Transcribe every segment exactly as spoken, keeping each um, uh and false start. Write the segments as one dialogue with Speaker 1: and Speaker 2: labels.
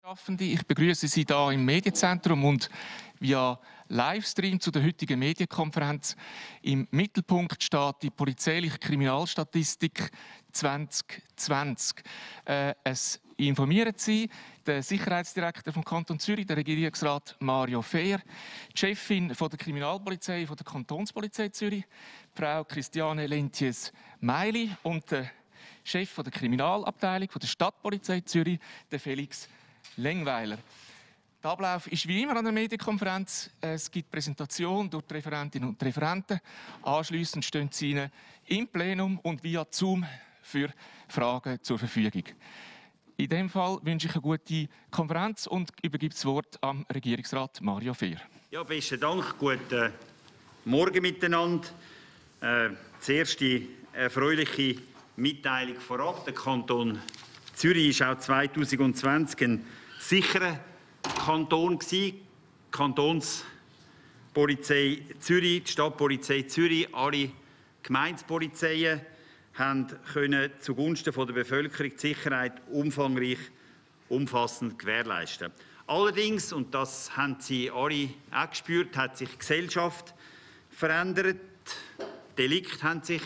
Speaker 1: Ich begrüße Sie hier im Medienzentrum und via Livestream zu der heutigen Medienkonferenz. Im Mittelpunkt steht die polizeiliche Kriminalstatistik zwanzig zwanzig. Äh, es informiert Sie der Sicherheitsdirektor vom Kanton Zürich, der Regierungsrat Mario Fehr, die Chefin von der Kriminalpolizei von der Kantonspolizei Zürich, Frau Christiane Lentjes-Meili, und der Chef von der Kriminalabteilung von der Stadtpolizei Zürich, der Felix Lengweiler. Der Ablauf ist wie immer an der Medienkonferenz. Es gibt Präsentation durch die Referentinnen und Referenten. Anschliessend stehen sie Ihnen im Plenum und via Zoom für Fragen zur Verfügung. In diesem Fall wünsche ich eine gute Konferenz und übergebe das Wort am Regierungsrat Mario Fehr.
Speaker 2: Ja, besten Dank. Guten Morgen miteinander. Äh, zuerst die erfreuliche Mitteilung vorab. Der Kanton Zürich war auch zweitausendzwanzig ein sicherer Kanton gewesen. Die Kantonspolizei Zürich, die Stadtpolizei Zürich, alle Gemeindepolizeien haben können zugunsten der Bevölkerung die Sicherheit umfangreich, umfassend gewährleisten. Allerdings, und das haben Sie alle auch gespürt, hat sich die Gesellschaft verändert. Delikte haben sich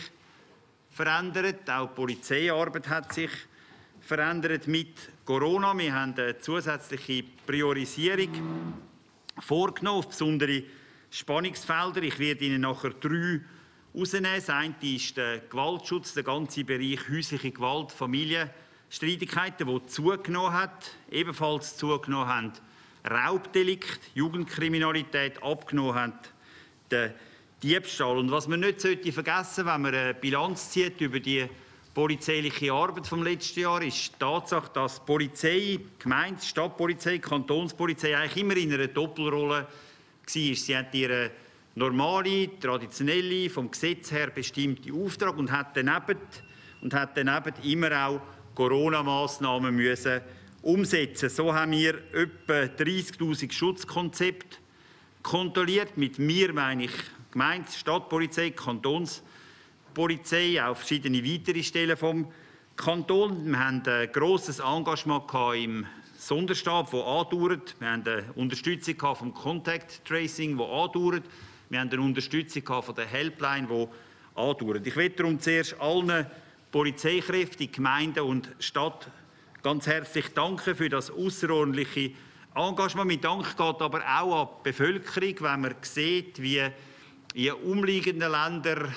Speaker 2: verändert, auch die Polizeiarbeit hat sich verändert mit Corona. Wir haben eine zusätzliche Priorisierung vorgenommen auf besondere Spannungsfelder. Ich werde Ihnen nachher drei herausnehmen. Das eine ist der Gewaltschutz, der ganze Bereich häusliche Gewalt, Familienstreitigkeiten, die zugenommen hat. Ebenfalls zugenommen haben Raubdelikte, Jugendkriminalität, abgenommen hat der Diebstahl. Und was man nicht vergessen sollte, wenn man eine Bilanz zieht über die polizeiliche Arbeit vom letzten Jahr, ist die Tatsache, dass die Polizei, Gemeinde, Stadtpolizei, Kantonspolizei eigentlich immer in einer Doppelrolle war. Sie hat ihre normale, traditionelle, vom Gesetz her bestimmte Auftrag und hat daneben, und hat daneben immer auch Corona-Massnahmen müssen umsetzen. So haben wir etwa dreissigtausend Schutzkonzepte kontrolliert. Mit mir meine ich Gemeinde, Stadtpolizei, Kantonspolizei, auch verschiedene weitere Stellen vom Kanton. Wir haben ein grosses Engagement im Sonderstab, der andauert. Wir haben eine Unterstützung vom Contact Tracing, das andauert. Wir haben eine Unterstützung von der Helpline, die andauert. Ich möchte darum zuerst allen Polizeikräften, Gemeinden und Stadt ganz herzlich danken für das außerordentliche Engagement. Mein Dank geht aber auch an die Bevölkerung, wenn man sieht, wie in umliegenden Ländern,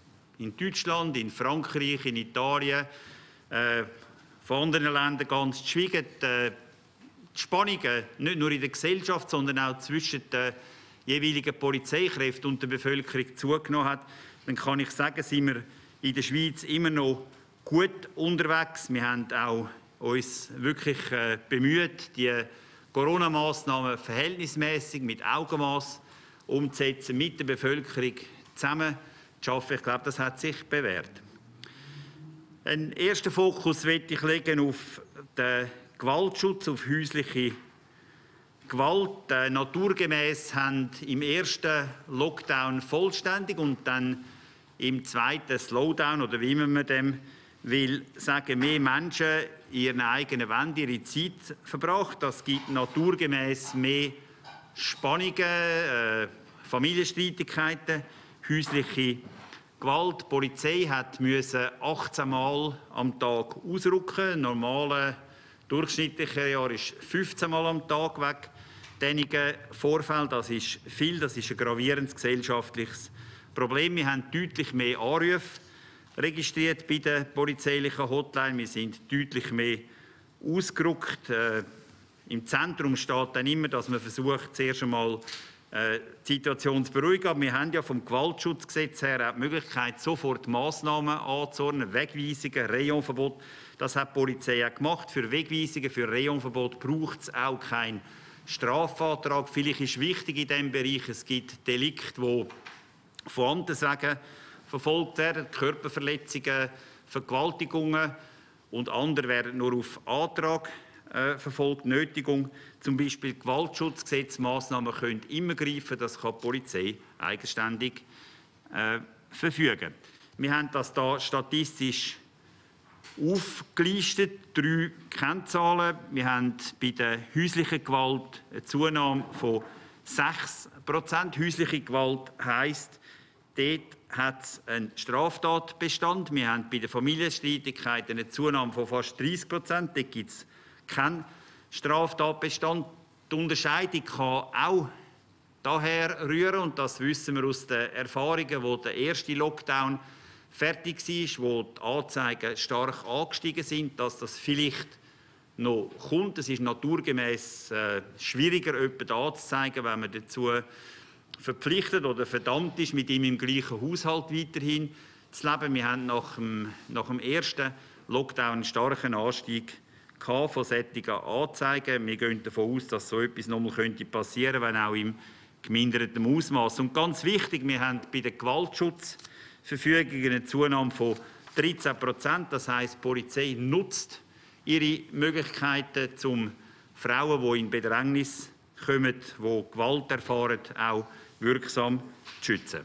Speaker 2: in Deutschland, in Frankreich, in Italien, äh, von anderen Ländern ganz schwiegen, äh, die Spannungen nicht nur in der Gesellschaft, sondern auch zwischen den jeweiligen Polizeikräften und der Bevölkerung zugenommen hat, dann kann ich sagen, sind wir in der Schweiz immer noch gut unterwegs. Wir haben auch uns wirklich äh, bemüht, die Corona-Massnahmen verhältnismäßig mit Augenmaß umzusetzen, mit der Bevölkerung zusammen zu arbeiten. Ich glaube, das hat sich bewährt. Einen ersten Fokus möchte ich legen auf den Gewaltschutz, auf häusliche Gewalt. Äh, naturgemäß haben im ersten Lockdown vollständig und dann im zweiten Slowdown, oder wie man dem will sagen, mehr Menschen ihren eigenen Wänden, ihre Zeit verbracht. Das gibt naturgemäß mehr Spannungen, äh, Familienstreitigkeiten, häusliche Gewalt. Die Polizei hat müssen achtzehn Mal am Tag ausrücken. Ein normaler durchschnittlicher Jahr ist fünfzehn Mal am Tag weg. Einige Vorfälle, das ist viel, das ist ein gravierendes gesellschaftliches Problem. Wir haben deutlich mehr Anrufe registriert bei der polizeilichen Hotline. Wir sind deutlich mehr ausgerückt. Äh, Im Zentrum steht dann immer, dass man versucht, zuerst einmal äh, die Situation zu beruhigen. Aber wir haben ja vom Gewaltschutzgesetz her auch die Möglichkeit, sofort Massnahmen anzuordnen, Wegweisungen, Rayonverbot. Das hat die Polizei auch gemacht. Für Wegweisungen, für Rayonverbot braucht es auch keinen Strafantrag. Vielleicht ist wichtig in diesem Bereich, es gibt Delikte, die von Amteswegen verfolgt werden, Körperverletzungen, Vergewaltigungen, und andere werden nur auf Antrag äh, verfolgt, Nötigung. Zum Beispiel Gewaltschutzgesetzmaßnahmen können immer greifen, das kann die Polizei eigenständig äh, verfügen. Wir haben das da statistisch aufgelistet, drei Kennzahlen. Wir haben bei der häuslichen Gewalt eine Zunahme von sechs Prozent. Häusliche Gewalt heisst, dort hat es einen Straftatbestand. Wir haben bei den Familienstreitigkeiten eine Zunahme von fast dreißig Prozent. Dort gibt es keinen Straftatbestand. Die Unterscheidung kann auch daher rühren, und das wissen wir aus den Erfahrungen, wo der erste Lockdown fertig war, wo die Anzeigen stark angestiegen sind, dass das vielleicht noch kommt. Es ist naturgemäß äh, schwieriger, jemanden anzuzeigen, wenn man dazu verpflichtet oder verdammt ist, mit ihm im gleichen Haushalt weiterhin zu leben. Wir haben nach dem, nach dem ersten Lockdown einen starken Anstieg von solchen Anzeigen. Wir gehen davon aus, dass so etwas noch einmal passieren könnte, wenn auch im geminderten Ausmaß. Und ganz wichtig, wir haben bei den Gewaltschutzverfügungen eine Zunahme von dreizehn Prozent. Das heisst, die Polizei nutzt ihre Möglichkeiten, um Frauen, die in Bedrängnis kommen, die Gewalt erfahren, auch wirksam zu schützen.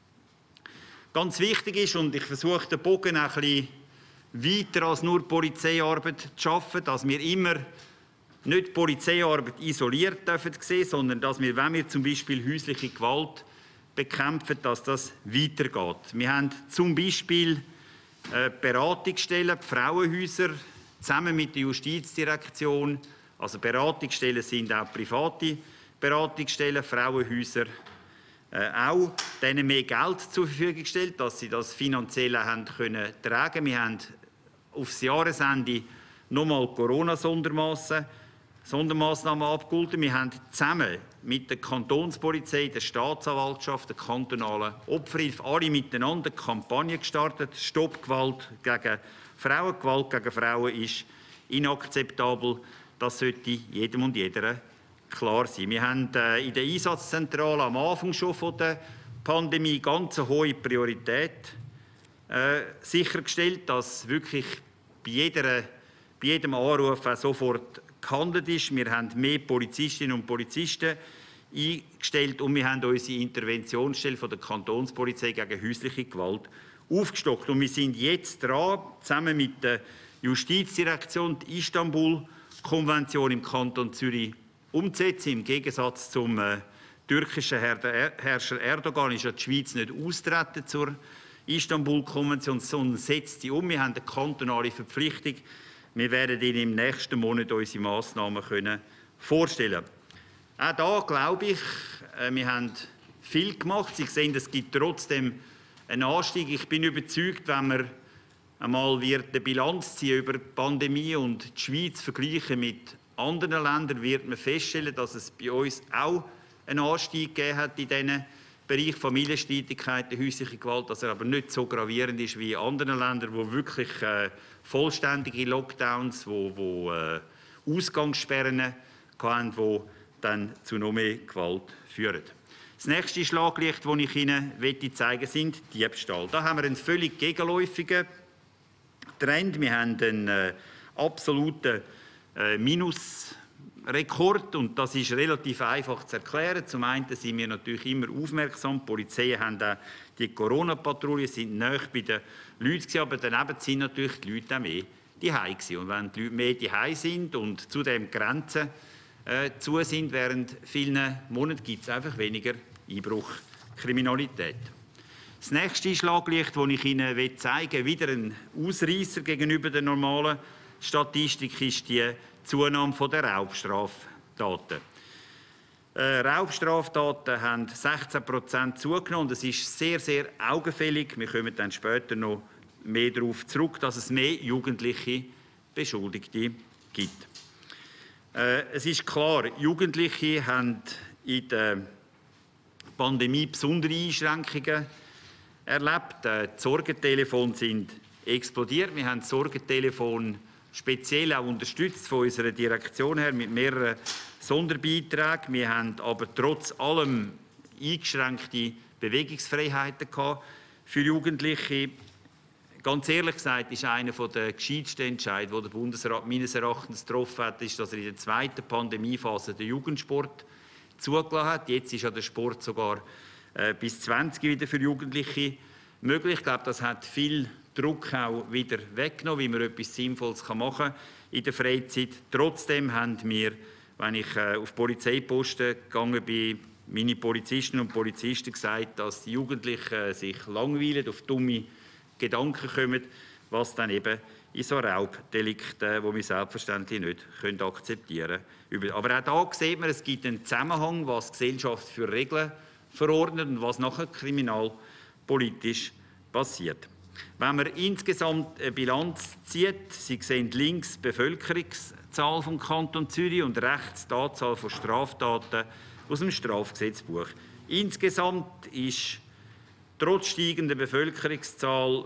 Speaker 2: Ganz wichtig ist, und ich versuche den Bogen ein bisschen weiter als nur Polizeiarbeit zu schaffen, dass wir immer nicht die Polizeiarbeit isoliert dürfen sehen, sondern dass wir, wenn wir zum Beispiel häusliche Gewalt bekämpfen, dass das weitergeht. Wir haben zum Beispiel äh, Beratungsstellen, die Frauenhäuser, zusammen mit der Justizdirektion. Also Beratungsstellen sind auch private Beratungsstellen, Frauenhäuser äh, auch, denen mehr Geld zur Verfügung gestellt, dass sie das finanziell haben können tragen. Wir haben aufs Jahresende nochmal Corona-Sondermaßnahmen Sondermaßnahmen abgeholt. Wir haben zusammen mit der Kantonspolizei, der Staatsanwaltschaft, der kantonalen Opferhilfe, alle miteinander eine Kampagne gestartet. Stopp Gewalt gegen Frauen. Gewalt gegen Frauen ist inakzeptabel. Das sollte jedem und jeder klar sein. Wir haben äh, in der Einsatzzentrale am Anfang schon von der Pandemie ganz eine hohe Priorität äh, sichergestellt, dass wirklich bei, jeder, bei jedem Anruf auch sofort gehandelt ist. Wir haben mehr Polizistinnen und Polizisten eingestellt und wir haben unsere Interventionsstelle von der Kantonspolizei gegen häusliche Gewalt aufgestockt. Und wir sind jetzt dran, zusammen mit der Justizdirektion die Istanbul-Konvention im Kanton Zürich umzusetzen. Im Gegensatz zum äh, türkischen Herrscher Erdogan ist ja die Schweiz nicht austreten zur Istanbul-Konvention, sondern setzt sie um. Wir haben eine kantonale Verpflichtung. Wir werden Ihnen im nächsten Monat unsere Massnahmen können vorstellen. Auch da glaube ich, äh, wir haben viel gemacht. Sie sehen, es gibt trotzdem einen Anstieg. Ich bin überzeugt, wenn man einmal wird eine Bilanz ziehen über die Pandemie und die Schweiz vergleichen mit anderen Ländern, wird man feststellen, dass es bei uns auch einen Anstieg gegeben hat in diesem Bereich Familienstreitigkeiten, häusliche Gewalt, dass er aber nicht so gravierend ist wie in anderen Ländern, wo wirklich äh, vollständige Lockdowns, wo, wo äh, Ausgangssperren hatten, die dann zu noch mehr Gewalt führen. Das nächste Schlaglicht, das ich Ihnen zeigen möchte, sind Diebstahl. Da haben wir einen völlig gegenläufigen Trend. Wir haben einen äh, absoluten äh, Minusrekord und das ist relativ einfach zu erklären. Zum einen sind wir natürlich immer aufmerksam. Die Polizei haben auch die Corona-Patrouillen, sind nahe bei den Leuten, aber daneben sind natürlich die Leute auch mehr daheim gewesen. Und wenn die Leute mehr daheim sind und zudem Grenzen äh, zu sind während vielen Monaten, gibt es einfach weniger Einbruchkriminalität. Das nächste Schlaglicht, das ich Ihnen zeigen will, wieder ein Ausreißer gegenüber der normalen Statistik, ist die Zunahme der Raubstraftaten. Äh, Raubstraftaten haben sechzehn Prozent zugenommen. Das ist sehr, sehr augenfällig. Wir kommen dann später noch mehr darauf zurück, dass es mehr jugendliche Beschuldigte gibt. Äh, es ist klar, Jugendliche haben in der Pandemie besondere Einschränkungen erlebt. Die Sorgentelefone sind explodiert. Wir haben das Sorgentelefon speziell auch unterstützt von unserer Direktion her mit mehreren Sonderbeiträgen. Wir haben aber trotz allem eingeschränkte Bewegungsfreiheiten gehabt für Jugendliche. Ganz ehrlich gesagt ist einer der gescheitsten Entscheidungen, die der Bundesrat meines Erachtens getroffen hat, ist, dass er in der zweiten Pandemiephase den Jugendsport zugelassen hat. Jetzt ist ja der Sport sogar äh, bis zwanzig wieder für Jugendliche möglich. Ich glaube, das hat viel Druck auch wieder weggenommen, wie man etwas Sinnvolles machen kann in der Freizeit. Trotzdem haben wir, wenn ich äh, auf Polizeiposten gegangen bin, meine Polizistinnen und Polizisten gesagt, dass die Jugendlichen sich langweilen, auf dumme Gedanken kommen, was dann eben in so Raubdelikten, die wir selbstverständlich nicht akzeptieren können. Aber auch hier sieht man, es gibt einen Zusammenhang, was die Gesellschaft für Regeln verordnet und was nachher kriminalpolitisch passiert. Wenn man insgesamt eine Bilanz zieht, Sie sehen links die Bevölkerungszahl vom Kanton Zürich und rechts die Anzahl von Straftaten aus dem Strafgesetzbuch. Insgesamt ist trotz steigender Bevölkerungszahl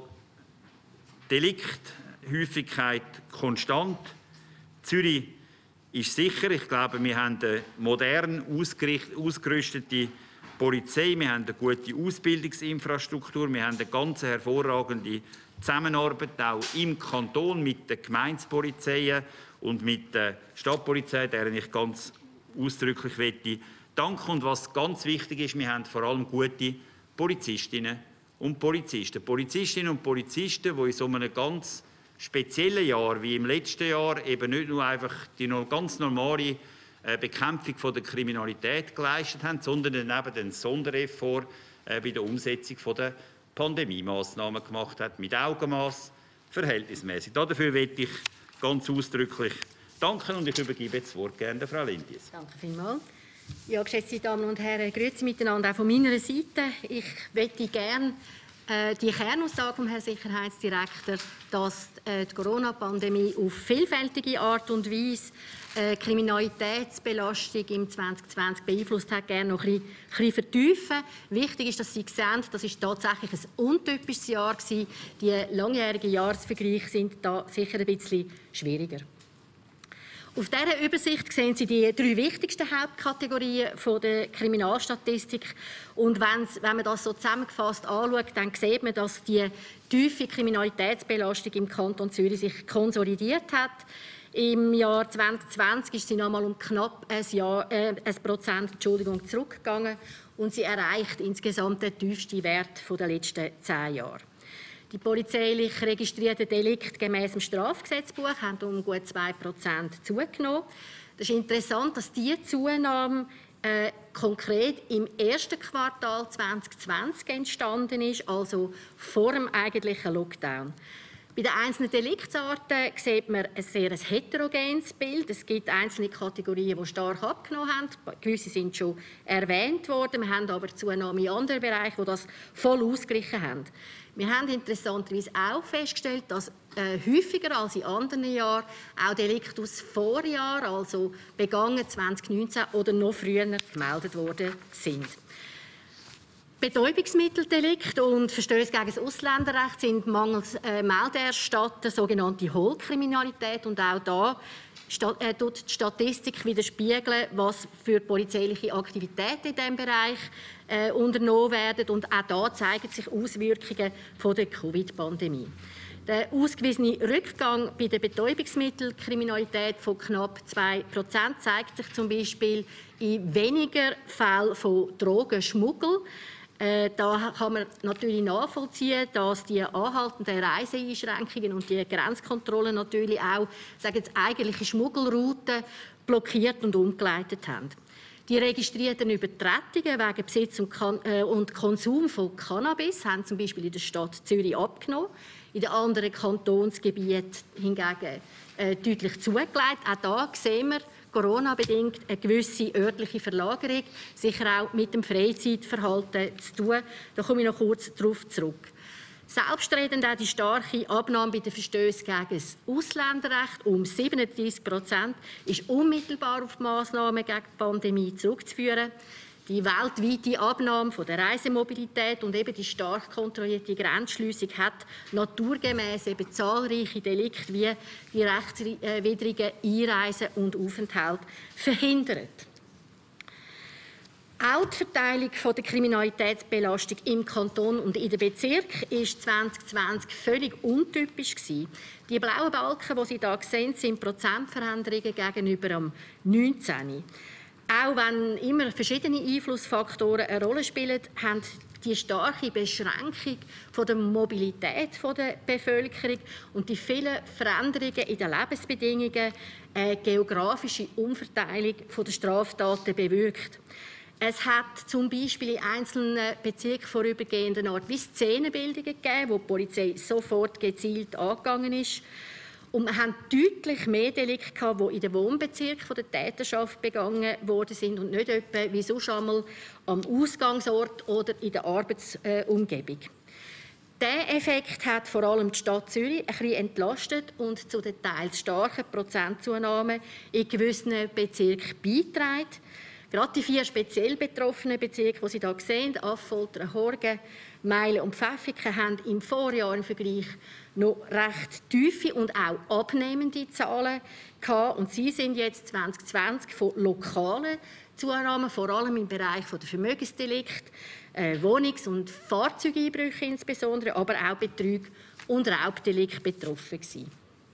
Speaker 2: Delikthäufigkeit konstant. Zürich ist sicher. Ich glaube, wir haben eine modern ausgerüstete Polizei, wir haben eine gute Ausbildungsinfrastruktur, wir haben eine ganz hervorragende Zusammenarbeit auch im Kanton mit den Gemeindepolizeien und mit der Stadtpolizei, deren ich ganz ausdrücklich möchte danken. Und was ganz wichtig ist, wir haben vor allem gute Polizistinnen und Polizisten. Polizistinnen und Polizisten, die in so einem ganz speziellen Jahr wie im letzten Jahr eben nicht nur einfach die ganz normale Bekämpfung von der Kriminalität geleistet haben, sondern eben den Sondereffort bei der Umsetzung der Pandemie-Massnahmen gemacht hat, mit Augenmaß, verhältnismäßig. Dafür möchte ich ganz ausdrücklich danken und ich übergebe jetzt das Wort gerne der Frau Lindies.
Speaker 3: Danke vielmals. Ja, geschätzte Damen und Herren, grüezi miteinander auch von meiner Seite. Ich möchte gerne äh, die Kernaussage vom Herrn Sicherheitsdirektor, dass äh, die Corona-Pandemie auf vielfältige Art und Weise äh, Kriminalitätsbelastung im zwanzig zwanzig beeinflusst hat, gerne noch ein bisschen, ein bisschen vertiefen. Wichtig ist, dass Sie sehen, das ist tatsächlich ein untypisches Jahr gewesen. Die langjährigen Jahresvergleiche sind da sicher ein bisschen schwieriger. Auf dieser Übersicht sehen Sie die drei wichtigsten Hauptkategorien der Kriminalstatistik. Und wenn man das so zusammengefasst anschaut, dann sieht man, dass die tiefe Kriminalitätsbelastung im Kanton Zürich sich konsolidiert hat. Im Jahr zwanzig zwanzig ist sie noch einmal um knapp ein, Jahr, äh, ein Prozent Entschuldigung, zurückgegangen und sie erreicht insgesamt den tiefsten Wert der letzten zehn Jahre. Die polizeilich registrierten Delikte gemäss dem Strafgesetzbuch haben um gut zwei Prozent zugenommen. Es ist interessant, dass diese Zunahme äh, konkret im ersten Quartal zwanzig zwanzig entstanden ist, also vor dem eigentlichen Lockdown. Bei den einzelnen Deliktsarten sieht man ein sehr heterogenes Bild. Es gibt einzelne Kategorien, die stark abgenommen haben. Gewisse sind schon erwähnt worden. Wir haben aber Zunahme in anderen Bereichen, die das voll ausgeglichen haben. Wir haben interessanterweise auch festgestellt, dass äh, häufiger als in anderen Jahren auch Delikte aus Vorjahren, also begangen zwanzig neunzehn oder noch früher, gemeldet worden sind. Betäubungsmitteldelikte und Verstöße gegen das Ausländerrecht sind mangels äh, Meldeerstatten sogenannte Hohlkriminalität. Und auch da äh, tut die Statistik widerspiegeln, was für polizeiliche Aktivitäten in diesem Bereich äh, unternommen werden. Und auch da zeigen sich Auswirkungen von der Covid-Pandemie. Der ausgewiesene Rückgang bei der Betäubungsmittelkriminalität von knapp zwei Prozent zeigt sich zum Beispiel in weniger Fällen von Drogenschmuggel. Äh, da kann man natürlich nachvollziehen, dass die anhaltenden Reiseeinschränkungen und die Grenzkontrollen natürlich auch, sagen jetzt, eigentliche Schmuggelrouten blockiert und umgeleitet haben. Die registrierten Übertretungen wegen Besitz und, Kan äh, und Konsum von Cannabis haben zum Beispiel in der Stadt Zürich abgenommen, in den anderen Kantonsgebieten hingegen äh, deutlich zugelegt. Auch da sehen wir Corona-bedingt eine gewisse örtliche Verlagerung, sicher auch mit dem Freizeitverhalten zu tun. Da komme ich noch kurz darauf zurück. Selbstredend auch die starke Abnahme bei den Verstößen gegen das Ausländerrecht um siebenunddreißig Prozent ist unmittelbar auf die Massnahmen gegen die Pandemie zurückzuführen. Die weltweite Abnahme von der Reisemobilität und eben die stark kontrollierte Grenzschliessung hat naturgemäß eben zahlreiche Delikte wie die rechtswidrigen Einreisen und Aufenthalte verhindert. Auch die Verteilung der Kriminalitätsbelastung im Kanton und in den Bezirken war zwanzig zwanzig völlig untypisch. Die blauen Balken, die Sie hier sehen, sind Prozentveränderungen gegenüber dem neunzehn. Auch wenn immer verschiedene Einflussfaktoren eine Rolle spielen, haben die starke Beschränkung von der Mobilität der Bevölkerung und die vielen Veränderungen in den Lebensbedingungen eine geografische Umverteilung der Straftaten bewirkt. Es hat zum Beispiel in einzelnen Bezirken vorübergehend eine Art wie Szenenbildungen gegeben, wo die Polizei sofort gezielt angegangen ist. Und wir haben deutlich mehr Delikte gehabt, die in den Wohnbezirken der Täterschaft begangen worden sind und nicht etwa wie sonst einmal am Ausgangsort oder in der Arbeitsumgebung. Dieser Effekt hat vor allem die Stadt Zürich ein bisschen entlastet und zu den teils starken Prozentzunahmen in gewissen Bezirken beigetragen. Gerade die vier speziell betroffenen Bezirke, die Sie hier sehen, Affoltern, Horgen, Meilen und Pfäffiken, haben im Vorjahr im Vergleich noch recht tiefe und auch abnehmende Zahlen gehabt. Und sie sind jetzt zwanzig zwanzig von lokalen Zunahmen, vor allem im Bereich der Vermögensdelikte, äh, Wohnungs- und Fahrzeugeinbrüche insbesondere, aber auch Betrug und Raubdelikte betroffen gewesen.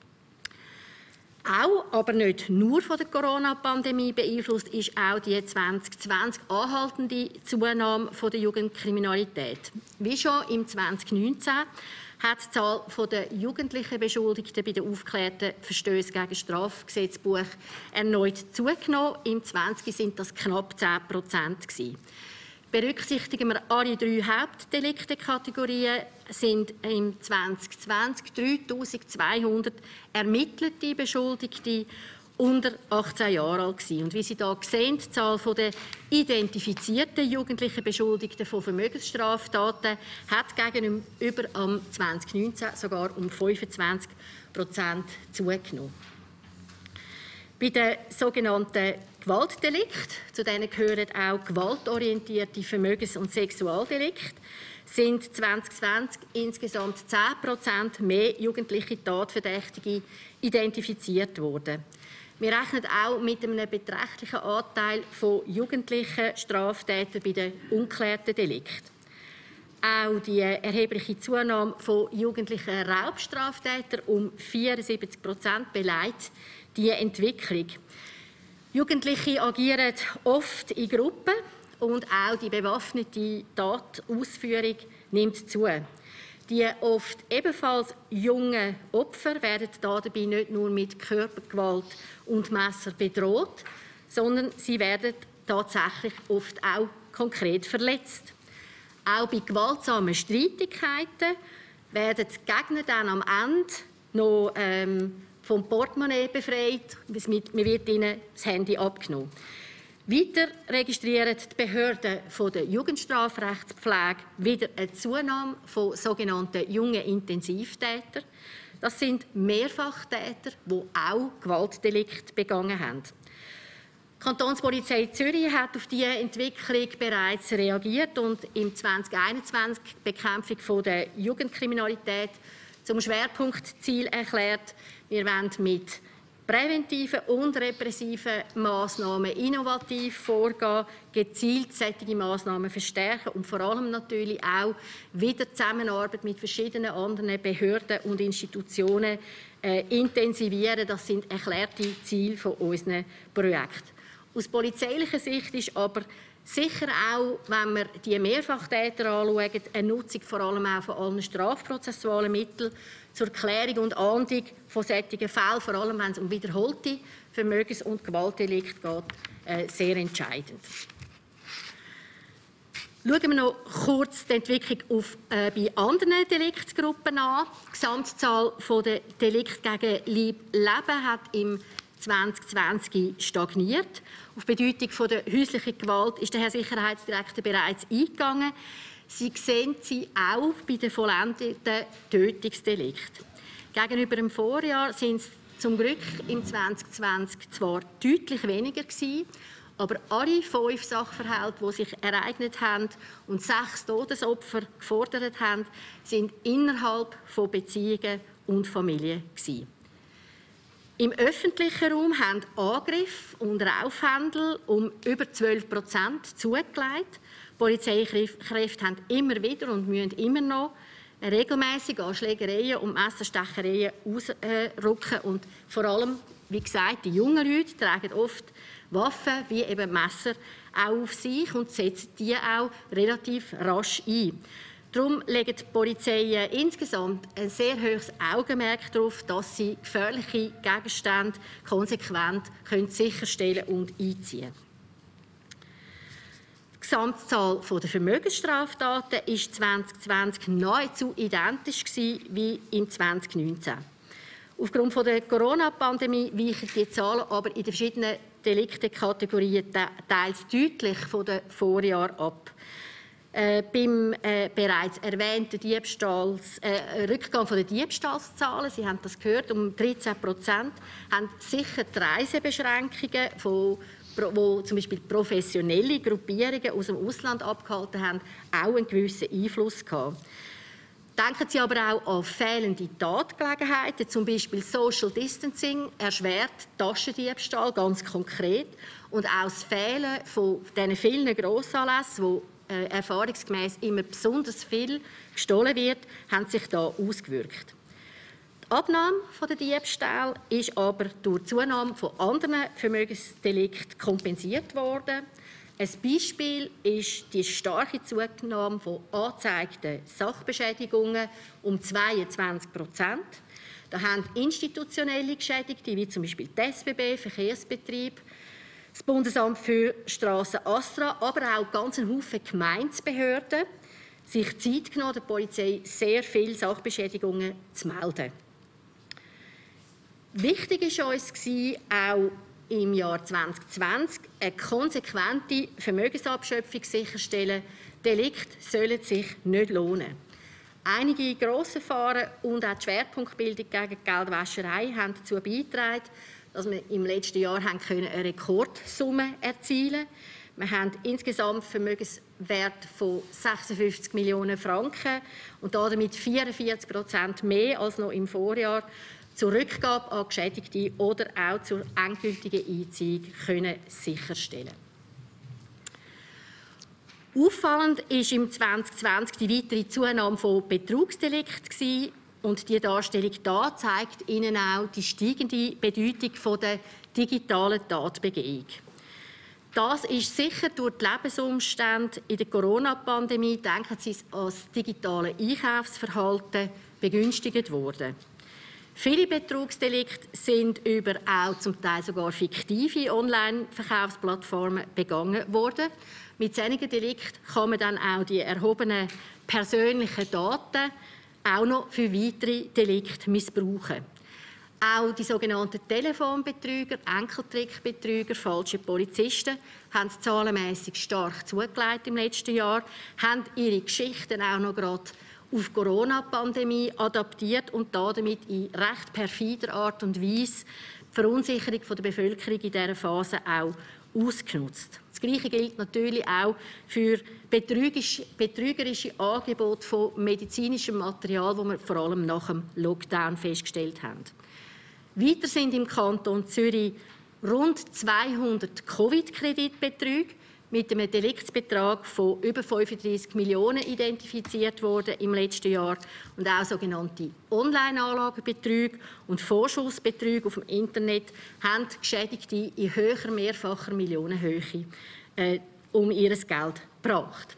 Speaker 3: Auch, aber nicht nur von der Corona-Pandemie beeinflusst, ist auch die zwanzig zwanzig anhaltende Zunahme der Jugendkriminalität. Wie schon im zwanzig neunzehn hat die Zahl der jugendlichen Beschuldigten bei den aufgeklärten Verstößen gegen das Strafgesetzbuch erneut zugenommen. Im zwanzig sind das knapp zehn Prozent gewesen. Berücksichtigen wir alle drei Hauptdelikte-Kategorien, sind im zwanzig zwanzig dreitausendzweihundert ermittelte Beschuldigte unter achtzehn Jahre alt gewesen. Und wie Sie hier sehen, die Zahl der identifizierten jugendlichen Beschuldigten von Vermögensstraftaten hat gegenüber am zwanzig neunzehn sogar um fünfundzwanzig Prozent zugenommen. Bei den sogenannten Gewaltdelikten, zu denen gehören auch gewaltorientierte Vermögens- und Sexualdelikte, sind zwanzig zwanzig insgesamt zehn Prozent mehr jugendliche Tatverdächtige identifiziert worden. Wir rechnen auch mit einem beträchtlichen Anteil von jugendlichen Straftätern bei den ungeklärten Delikten. Auch die erhebliche Zunahme von jugendlichen Raubstraftätern um vierundsiebzig Prozent beleidigt diese Entwicklung. Jugendliche agieren oft in Gruppen und auch die bewaffnete Tatausführung nimmt zu. Die oft ebenfalls jungen Opfer werden dabei nicht nur mit Körpergewalt und Messer bedroht, sondern sie werden tatsächlich oft auch konkret verletzt. Auch bei gewaltsamen Streitigkeiten werden die Gegner dann am Ende noch ähm, vom Portemonnaie befreit, mir wird ihnen das Handy abgenommen. Weiter registrieren die Behörden von der Jugendstrafrechtspflege wieder eine Zunahme von sogenannten jungen Intensivtätern. Das sind Mehrfachtäter, die auch Gewaltdelikte begangen haben. Die Kantonspolizei Zürich hat auf diese Entwicklung bereits reagiert und im zwanzig einundzwanzig die Bekämpfung der Jugendkriminalität zum Schwerpunktziel erklärt. Wir wollen mit präventiven und repressiven Massnahmen innovativ vorgehen, gezielt solche Massnahmen verstärken und vor allem natürlich auch wieder Zusammenarbeit mit verschiedenen anderen Behörden und Institutionen äh, intensivieren. Das sind erklärte Ziele von unseren Projekten. Aus polizeilicher Sicht ist aber sicher auch, wenn wir die Mehrfachtäter anschauen, eine Nutzung vor allem auch von allen strafprozessualen Mitteln zur Klärung und Ahndung von solchen Fällen, vor allem wenn es um wiederholte Vermögens- und Gewaltdelikte geht, äh, sehr entscheidend. Schauen wir noch kurz die Entwicklung auf, äh, bei anderen Deliktsgruppen an. Die Gesamtzahl der Delikte gegen Leib-Leben hat im zwanzig zwanzig stagniert. Auf die Bedeutung der häuslichen Gewalt ist der Herr Sicherheitsdirektor bereits eingegangen. Sie sehen sie auch bei den vollendeten Tötungsdelikten. Gegenüber dem Vorjahr sind es zum Glück im zwanzig zwanzig zwar deutlich weniger gewesen, aber alle fünf Sachverhalte, die sich ereignet haben und sechs Todesopfer gefordert haben, sind innerhalb von Beziehungen und Familien gewesen. Im öffentlichen Raum haben Angriffe und Raufhändel um über zwölf Prozent zugelegt. Polizeikräfte haben immer wieder und müssen immer noch regelmäßig an Schlägereien und Messerstechereien ausrücken und vor allem Wie gesagt, die jungen Leute tragen oft Waffen wie eben Messer auch auf sich und setzen die auch relativ rasch ein. Darum legt die Polizei insgesamt ein sehr hohes Augenmerk darauf, dass sie gefährliche Gegenstände konsequent sicherstellen und einziehen können. Die Gesamtzahl der Vermögensstraftaten war zwanzig zwanzig nahezu identisch wie im zwanzig neunzehn. Aufgrund der Corona-Pandemie weichen die Zahlen aber in den verschiedenen Deliktenkategorien teils deutlich von den Vorjahren ab. Äh, beim äh, bereits erwähnten Diebstahls, äh, Rückgang der Diebstahlszahlen, Sie haben das gehört, um dreizehn Prozent, haben sicher die Reisebeschränkungen, von, wo zum Beispiel professionelle Gruppierungen aus dem Ausland abgehalten haben, auch einen gewissen Einfluss gehabt. Denken Sie aber auch an fehlende Tatgelegenheiten, zum Beispiel Social Distancing erschwert Taschendiebstahl ganz konkret und auch das Fehlen von diesen vielen Grossanlässen, wo äh, erfahrungsgemäß immer besonders viel gestohlen wird, haben sich da ausgewirkt. Die Abnahme der Diebstähle ist aber durch die Zunahme von anderen Vermögensdelikten kompensiert worden. Ein Beispiel ist die starke Zunahme von angezeigten Sachbeschädigungen um zweiundzwanzig Prozent. Da haben institutionelle Geschädigte, wie zum Beispiel die S B B, Verkehrsbetrieb, das Bundesamt für Strassen Astra, aber auch ganz ein Haufen Gemeindebehörden sich Zeit genommen, der Polizei sehr viele Sachbeschädigungen zu melden. Wichtig war uns auch im Jahr zwanzig zwanzig eine konsequente Vermögensabschöpfung sicherstellen. Delikte sollen sich nicht lohnen. Einige Grossenfahren und auch die Schwerpunktbildung gegen Geldwäscherei haben dazu beigetragen, dass wir im letzten Jahr haben können eine Rekordsumme erzielen konnten. Wir haben insgesamt Vermögenswert von sechsundfünfzig Millionen Franken und damit vierundvierzig Prozent mehr als noch im Vorjahr zur Rückgabe an Geschädigte oder auch zur endgültigen Einziehung können sicherstellen. Auffallend war im zwanzig zwanzig die weitere Zunahme von Betrugsdelikten und die Darstellung da zeigt Ihnen auch die steigende Bedeutung der digitalen Tatbegehung. Das ist sicher durch die Lebensumstände in der Corona-Pandemie, denken Sie an das digitale Einkaufsverhalten, begünstigt worden. Viele Betrugsdelikte sind über auch zum Teil sogar fiktive Online-Verkaufsplattformen begangen worden. Mit solchen Delikten kann man dann auch die erhobenen persönlichen Daten auch noch für weitere Delikte missbrauchen. Auch die sogenannten Telefonbetrüger, Enkeltrickbetrüger, falsche Polizisten haben es zahlenmässig stark zugelegt im letzten Jahr, haben ihre Geschichten auch noch gerade auf die Corona-Pandemie adaptiert und damit in recht perfider Art und Weise die Verunsicherung der Bevölkerung in dieser Phase auch ausgenutzt. Das Gleiche gilt natürlich auch für betrügerische, betrügerische Angebote von medizinischem Material, das wir vor allem nach dem Lockdown festgestellt haben. Weiter sind im Kanton Zürich rund zweihundert Covid-Kreditbetrüge mit einem Deliktsbetrag von über fünfunddreissig Millionen identifiziert worden im letzten Jahr und auch sogenannte Online-Anlagenbetrüge und Vorschussbetrüge auf dem Internet haben Geschädigte in höherer mehrfacher Millionenhöhe äh, um ihr Geld gebracht.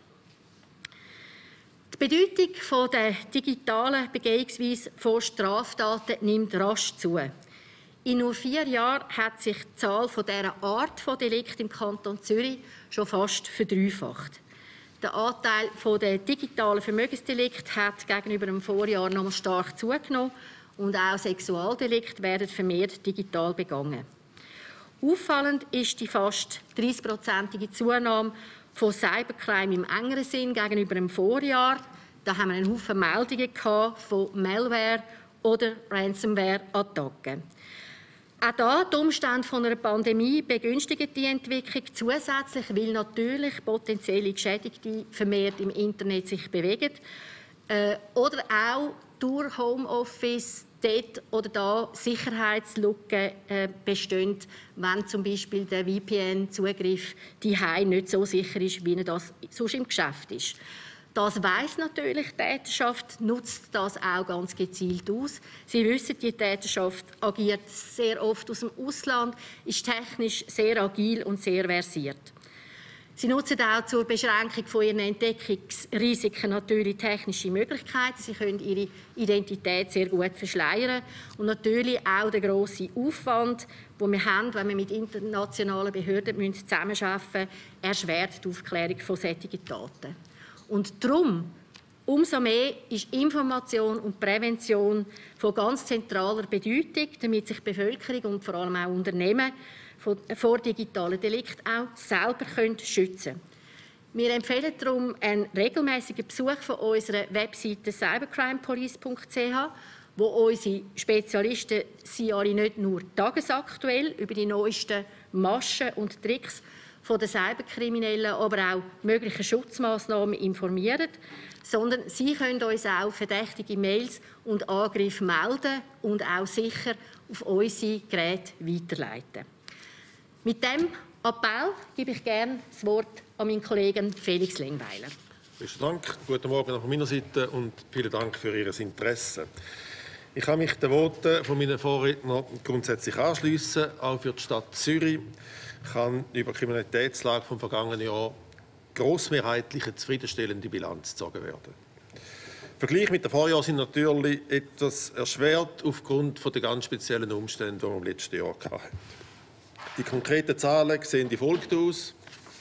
Speaker 3: Die Bedeutung der digitalen Begehungsweise von Straftaten nimmt rasch zu. In nur vier Jahren hat sich die Zahl dieser Art von Delikt im Kanton Zürich schon fast verdreifacht. Der Anteil der digitalen Vermögensdelikte hat gegenüber dem Vorjahr noch stark zugenommen und auch Sexualdelikte werden vermehrt digital begangen. Auffallend ist die fast dreißig-prozentige Zunahme von Cybercrime im engeren Sinn gegenüber dem Vorjahr. Da haben wir einen Haufen Meldungen gehabt von Malware oder Ransomware-Attacken. Auch da die Umstände von einer Pandemie begünstigen die Entwicklung zusätzlich, weil natürlich potenzielle Geschädigte vermehrt im Internet sich bewegen äh, oder auch durch Homeoffice dort oder da Sicherheitslücken äh, bestehen, wenn zum Beispiel der V P N-Zugriff daheim nicht so sicher ist, wie er das sonst im Geschäft ist. Das weiss natürlich die Täterschaft, nutzt das auch ganz gezielt aus. Sie wissen, die Täterschaft agiert sehr oft aus dem Ausland, ist technisch sehr agil und sehr versiert. Sie nutzen auch zur Beschränkung von ihren Entdeckungsrisiken natürlich technische Möglichkeiten. Sie können ihre Identität sehr gut verschleiern. Und natürlich auch der grosse Aufwand, den wir haben, wenn wir mit internationalen Behörden zusammenarbeiten müssen, erschwert die Aufklärung von solchen Taten. Und darum, umso mehr ist Information und Prävention von ganz zentraler Bedeutung, damit sich die Bevölkerung und vor allem auch Unternehmen vor digitalen Delikten auch selber schützen können. Wir empfehlen darum einen regelmäßigen Besuch von unserer Webseite cybercrimepolice punkt c h, wo unsere Spezialisten sie alle nicht nur tagesaktuell über die neuesten Maschen und Tricks von den Cyberkriminellen, aber auch mögliche Schutzmaßnahmen informieren, sondern sie können uns auch verdächtige Mails und Angriffe melden und auch sicher auf unsere Geräte weiterleiten. Mit diesem Appell gebe ich gerne das Wort an meinen Kollegen Felix Lengweiler.
Speaker 4: Besten Dank. Guten Morgen von meiner Seite und vielen Dank für Ihr Interesse. Ich kann mich den Voten von meinen Vorrednern grundsätzlich anschließen. Auch für die Stadt Zürich kann über die Kriminalitätslage vom vergangenen Jahr grossmehrheitlich eine zufriedenstellende Bilanz gezogen werden. Im Vergleich mit dem Vorjahr sind natürlich etwas erschwert aufgrund der ganz speziellen Umstände, die wir im letzten Jahr hatten. Die konkreten Zahlen sehen wie folgt aus.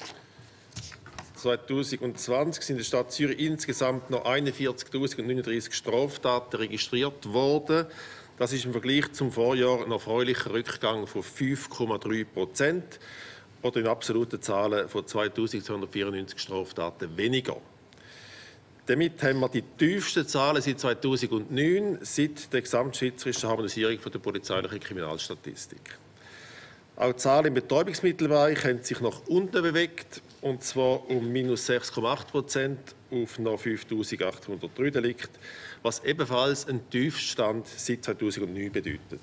Speaker 4: zwanzig zwanzig sind in der Stadt Zürich insgesamt noch einundvierzigtausendneununddreißig Straftaten registriert worden. Das ist im Vergleich zum Vorjahr ein erfreulicher Rückgang von fünf Komma drei Prozent oder in absoluten Zahlen von zweitausendzweihundertvierundneunzig Straftaten weniger. Damit haben wir die tiefsten Zahlen seit zweitausendneun, seit der gesamtschweizerischen Harmonisierung der polizeilichen Kriminalstatistik. Auch die Zahlen im Betäubungsmittelbereich haben sich nach unten bewegt, und zwar um minus sechs Komma acht Prozent auf noch fünftausendachthundertdrei Delikte, was ebenfalls ein Tiefstand seit zweitausendneun bedeutet.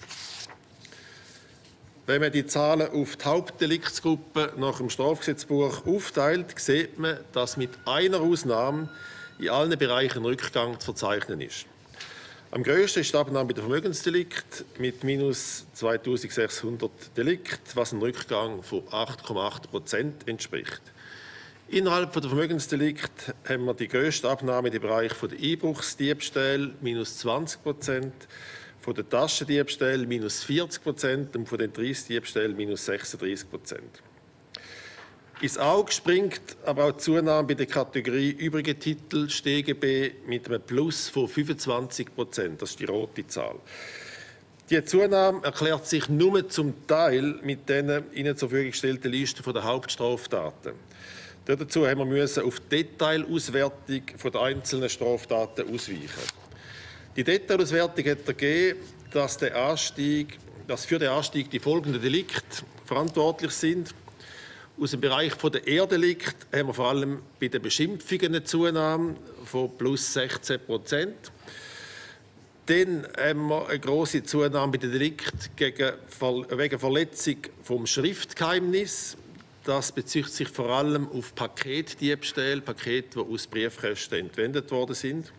Speaker 4: Wenn man die Zahlen auf die Hauptdeliktsgruppe nach dem Strafgesetzbuch aufteilt, sieht man, dass mit einer Ausnahme in allen Bereichen ein Rückgang zu verzeichnen ist. Am grössten ist die Abnahme bei den Vermögensdelikten mit minus zweitausendsechshundert Delikten, was einem Rückgang von acht Komma acht Prozent entspricht. Innerhalb der Vermögensdelikte haben wir die grösste Abnahme im Bereich der Einbruchsdiebstähle, minus zwanzig Prozent, von den Taschendiebstählen minus vierzig Prozent und von den Dreissdiebstählen minus sechsunddreißig Prozent. Ins Auge springt aber auch die Zunahme bei der Kategorie übrige Titel Steh G B mit einem Plus von fünfundzwanzig Prozent. Das ist die rote Zahl. Die Zunahme erklärt sich nur zum Teil mit den Ihnen zur Verfügung gestellten Listen der Hauptstraftaten. Dazu haben wir auf die Detailauswertung der einzelnen Straftaten ausweichen. Die Detailauswertung hat ergeben, dass, der Anstieg, dass für den Anstieg die folgenden Delikte verantwortlich sind. Aus dem Bereich der Ehrdelikte haben wir vor allem bei den Beschimpfungen eine Zunahme von plus sechzehn Prozent. Dann haben wir eine grosse Zunahme bei den Delikten gegen, wegen Verletzung vom Schriftgeheimnis. Das bezieht sich vor allem auf Paketdiebstähle, Pakete, die aus Briefkästen entwendet worden sind.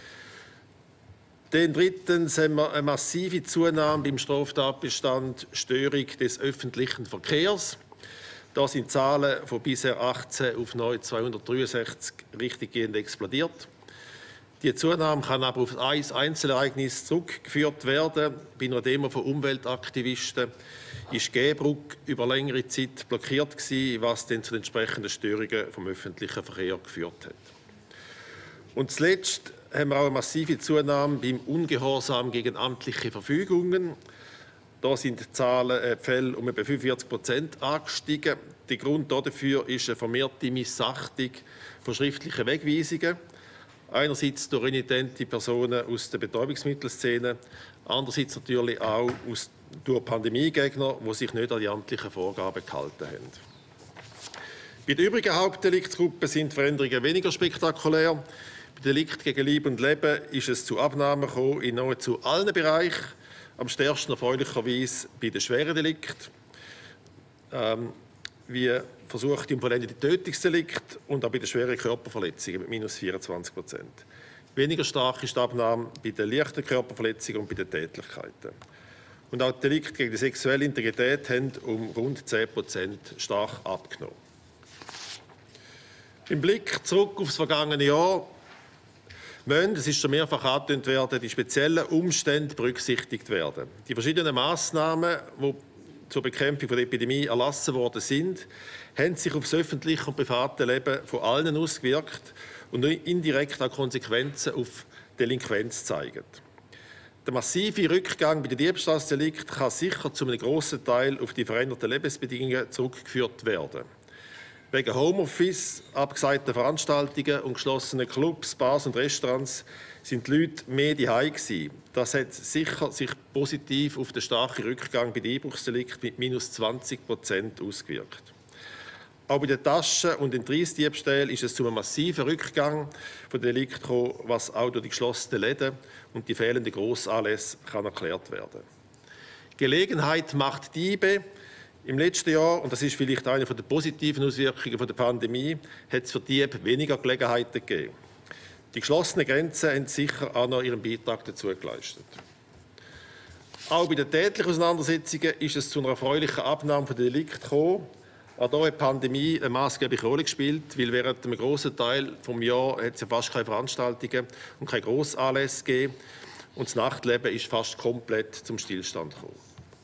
Speaker 4: Dann drittens haben wir eine massive Zunahme beim Straftatbestand Störung des öffentlichen Verkehrs. Da sind Zahlen von bisher achtzehn auf neu zweihundertdreiundsechzig richtiggehend explodiert. Die Zunahme kann aber auf ein Einzelereignis zurückgeführt werden. Bei einer Demo von Umweltaktivisten war Gäbruck über längere Zeit blockiert gewesen, was dann zu den entsprechenden Störungen vom öffentlichen Verkehr geführt hat. Und zuletzt haben wir auch eine massive Zunahme beim Ungehorsam gegen amtliche Verfügungen. Da sind die Zahlen, äh, die Fälle um etwa fünfundvierzig Prozent angestiegen. Der Grund dafür ist eine vermehrte Missachtung von schriftlichen Wegweisungen. Einerseits durch renitente Personen aus der Betäubungsmittelszene, andererseits natürlich auch aus, durch Pandemiegegner, die sich nicht an die amtlichen Vorgaben gehalten haben. Bei den übrigen Hauptdeliktsgruppen sind die Veränderungen weniger spektakulär. Bei Delikten gegen Leib und Leben ist es zu Abnahmen gekommen in nahezu allen Bereichen. Am stärksten erfreulicherweise bei den schweren Delikten. Ähm, wie versuchte und vollendete Tötungsdelikte und auch bei den schweren Körperverletzungen mit minus vierundzwanzig Prozent. Weniger stark ist die Abnahme bei den leichten Körperverletzungen und bei den Tätlichkeiten. Und auch die Delikte gegen die sexuelle Integrität haben um rund zehn Prozent stark abgenommen. Im Blick zurück auf das vergangene Jahr müssen, es ist schon mehrfach angetönt werden, die speziellen Umstände berücksichtigt werden. Die verschiedenen Massnahmen, die zur Bekämpfung der Epidemie erlassen worden sind, haben sich auf das öffentliche und private Leben von allen ausgewirkt und indirekt auch Konsequenzen auf Delinquenz zeigen. Der massive Rückgang bei den Diebstahlsdelikten kann sicher zu einem grossen Teil auf die veränderten Lebensbedingungen zurückgeführt werden. Wegen Homeoffice, abgesagten Veranstaltungen und geschlossenen Clubs, Bars und Restaurants sind die Leute mehr daheim gewesen. Das hat sicher sich positiv auf den starken Rückgang bei den Einbruchsdelikten mit minus zwanzig Prozent ausgewirkt. Auch bei den Taschen- und den Preisdiebstählen ist es zu einem massiven Rückgang von Delikten gekommen, was auch durch die geschlossenen Läden und die fehlenden Grossanlässe kann erklärt werden. Gelegenheit macht Diebe. Im letzten Jahr, und das ist vielleicht eine der positiven Auswirkungen der Pandemie, hat es für Diebe weniger Gelegenheiten gegeben. Die geschlossenen Grenzen haben sicher auch noch ihren Beitrag dazu geleistet. Auch bei den tätlichen Auseinandersetzungen ist es zu einer erfreulichen Abnahme der Delikte gekommen. Auch hier hat die Pandemie eine maßgebliche Rolle gespielt, weil während einem grossen Teil des Jahres hat es ja fast keine Veranstaltungen und keine Grossanlässe gegeben und das Nachtleben ist fast komplett zum Stillstand gekommen.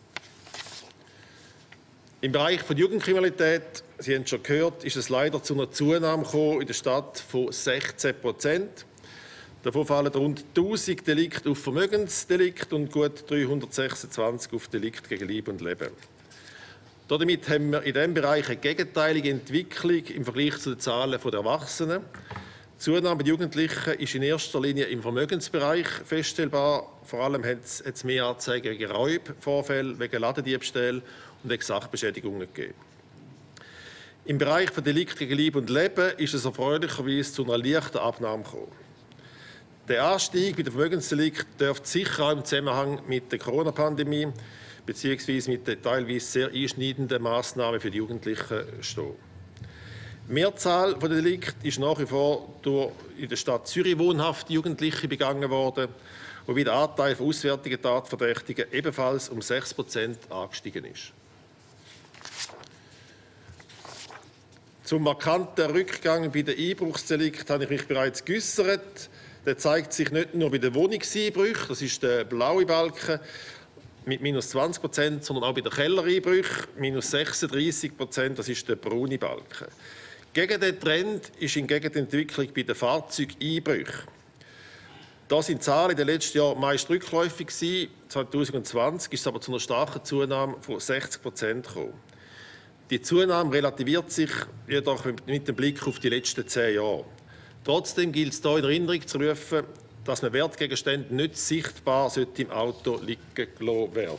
Speaker 4: Im Bereich der Jugendkriminalität, Sie haben es schon gehört, ist es leider zu einer Zunahme gekommen in der Stadt von sechzehn Prozent. Davon fallen rund tausend Delikte auf Vermögensdelikte und gut dreihundertsechsundzwanzig auf Delikte gegen Leib und Leben. Damit haben wir in diesem Bereich eine gegenteilige Entwicklung im Vergleich zu den Zahlen der Erwachsenen. Die Zunahme bei den Jugendlichen ist in erster Linie im Vermögensbereich feststellbar. Vor allem hat es, hat es mehr Anzeigen wegen Raubvorfällen, wegen Ladendiebstählen und wegen Sachbeschädigungen gegeben. Im Bereich der Delikte gegen Leib und Leben ist es erfreulicherweise zu einer leichten Abnahme gekommen. Der Anstieg bei den Vermögensdelikten dürfte sicher auch im Zusammenhang mit der Corona-Pandemie bzw. mit den teilweise sehr einschneidenden Massnahmen für die Jugendlichen stehen. Die Mehrzahl der Delikte ist nach wie vor durch in der Stadt Zürich wohnhafte Jugendliche begangen worden, wobei der Anteil von auswärtigen Tatverdächtigen ebenfalls um sechs Prozent angestiegen ist. Zum markanten Rückgang bei den Einbruchsdelikten habe ich mich bereits geäußert. Der zeigt sich nicht nur bei den Wohnungseinbrüchen, das ist der blaue Balken, mit minus zwanzig Prozent, sondern auch bei den Kellereinbrüchen, minus sechsunddreißig Prozent, das ist der braune Balken. Gegen den Trend ist hingegen die Entwicklung bei den Fahrzeugeinbrüchen. Da sind die Zahlen in den letzten Jahren meist rückläufig gewesen. zwanzig zwanzig ist es aber zu einer starken Zunahme von sechzig Prozent gekommen. Die Zunahme relativiert sich jedoch mit dem Blick auf die letzten zehn Jahre. Trotzdem gilt es hier in Erinnerung zu rufen, dass man Wertgegenstände nicht sichtbar im Auto liegen gelassen werden.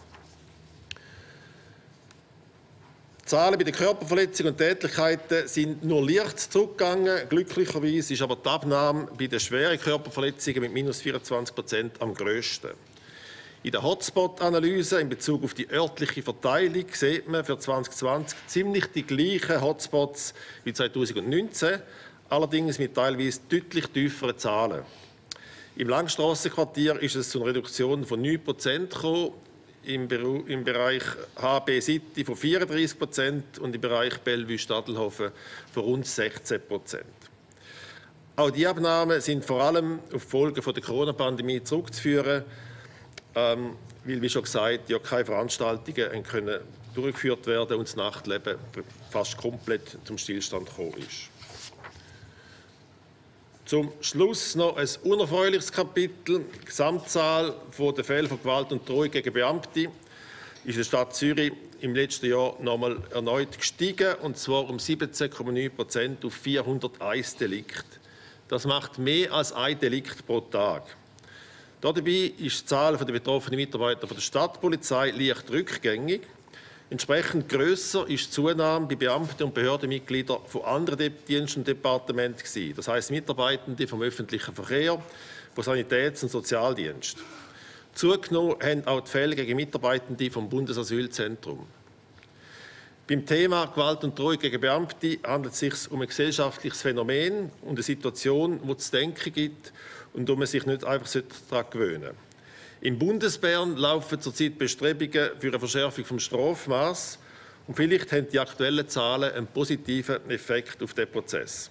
Speaker 4: Die Zahlen bei den Körperverletzungen und Tätlichkeiten sind nur leicht zurückgegangen. Glücklicherweise ist aber die Abnahme bei den schweren Körperverletzungen mit minus vierundzwanzig Prozent am grössten. In der Hotspot-Analyse in Bezug auf die örtliche Verteilung sieht man für zwanzig zwanzig ziemlich die gleichen Hotspots wie zweitausendneunzehn, allerdings mit teilweise deutlich tieferen Zahlen. Im Langstrassenquartier ist es zu einer Reduktion von neun Prozent gekommen, im, im Bereich H B City von vierunddreißig Prozent und im Bereich Bellevue-Stadelhofen von rund sechzehn Prozent. Auch die Abnahmen sind vor allem auf die Folgen der Corona-Pandemie zurückzuführen, ähm, weil, wie schon gesagt, ja keine Veranstaltungen können durchgeführt werden und das Nachtleben fast komplett zum Stillstand gekommen ist. Zum Schluss noch ein unerfreuliches Kapitel. Die Gesamtzahl der Fälle von Gewalt und Drohung gegen Beamte ist in der Stadt Zürich im letzten Jahr noch einmal erneut gestiegen, und zwar um siebzehn Komma neun Prozent auf vierhunderteins Delikte. Das macht mehr als ein Delikt pro Tag. Dabei ist die Zahl der betroffenen Mitarbeiter der Stadtpolizei leicht rückgängig. Entsprechend grösser ist die Zunahme bei Beamten und Behördenmitgliedern von anderen Diensten und Departementen gewesen. Das heisst Mitarbeitende vom öffentlichen Verkehr, vom Sanitäts- und Sozialdienst. Zugenommen haben auch die Fälle gegen Mitarbeitende vom Bundesasylzentrum. Beim Thema Gewalt und Drohung gegen Beamte handelt es sich um ein gesellschaftliches Phänomen und eine Situation, die zu denken gibt und wo man sich nicht einfach daran gewöhnen sollte. Im Bundesbern laufen zurzeit Bestrebungen für eine Verschärfung des Strafmaßes und vielleicht haben die aktuellen Zahlen einen positiven Effekt auf den Prozess.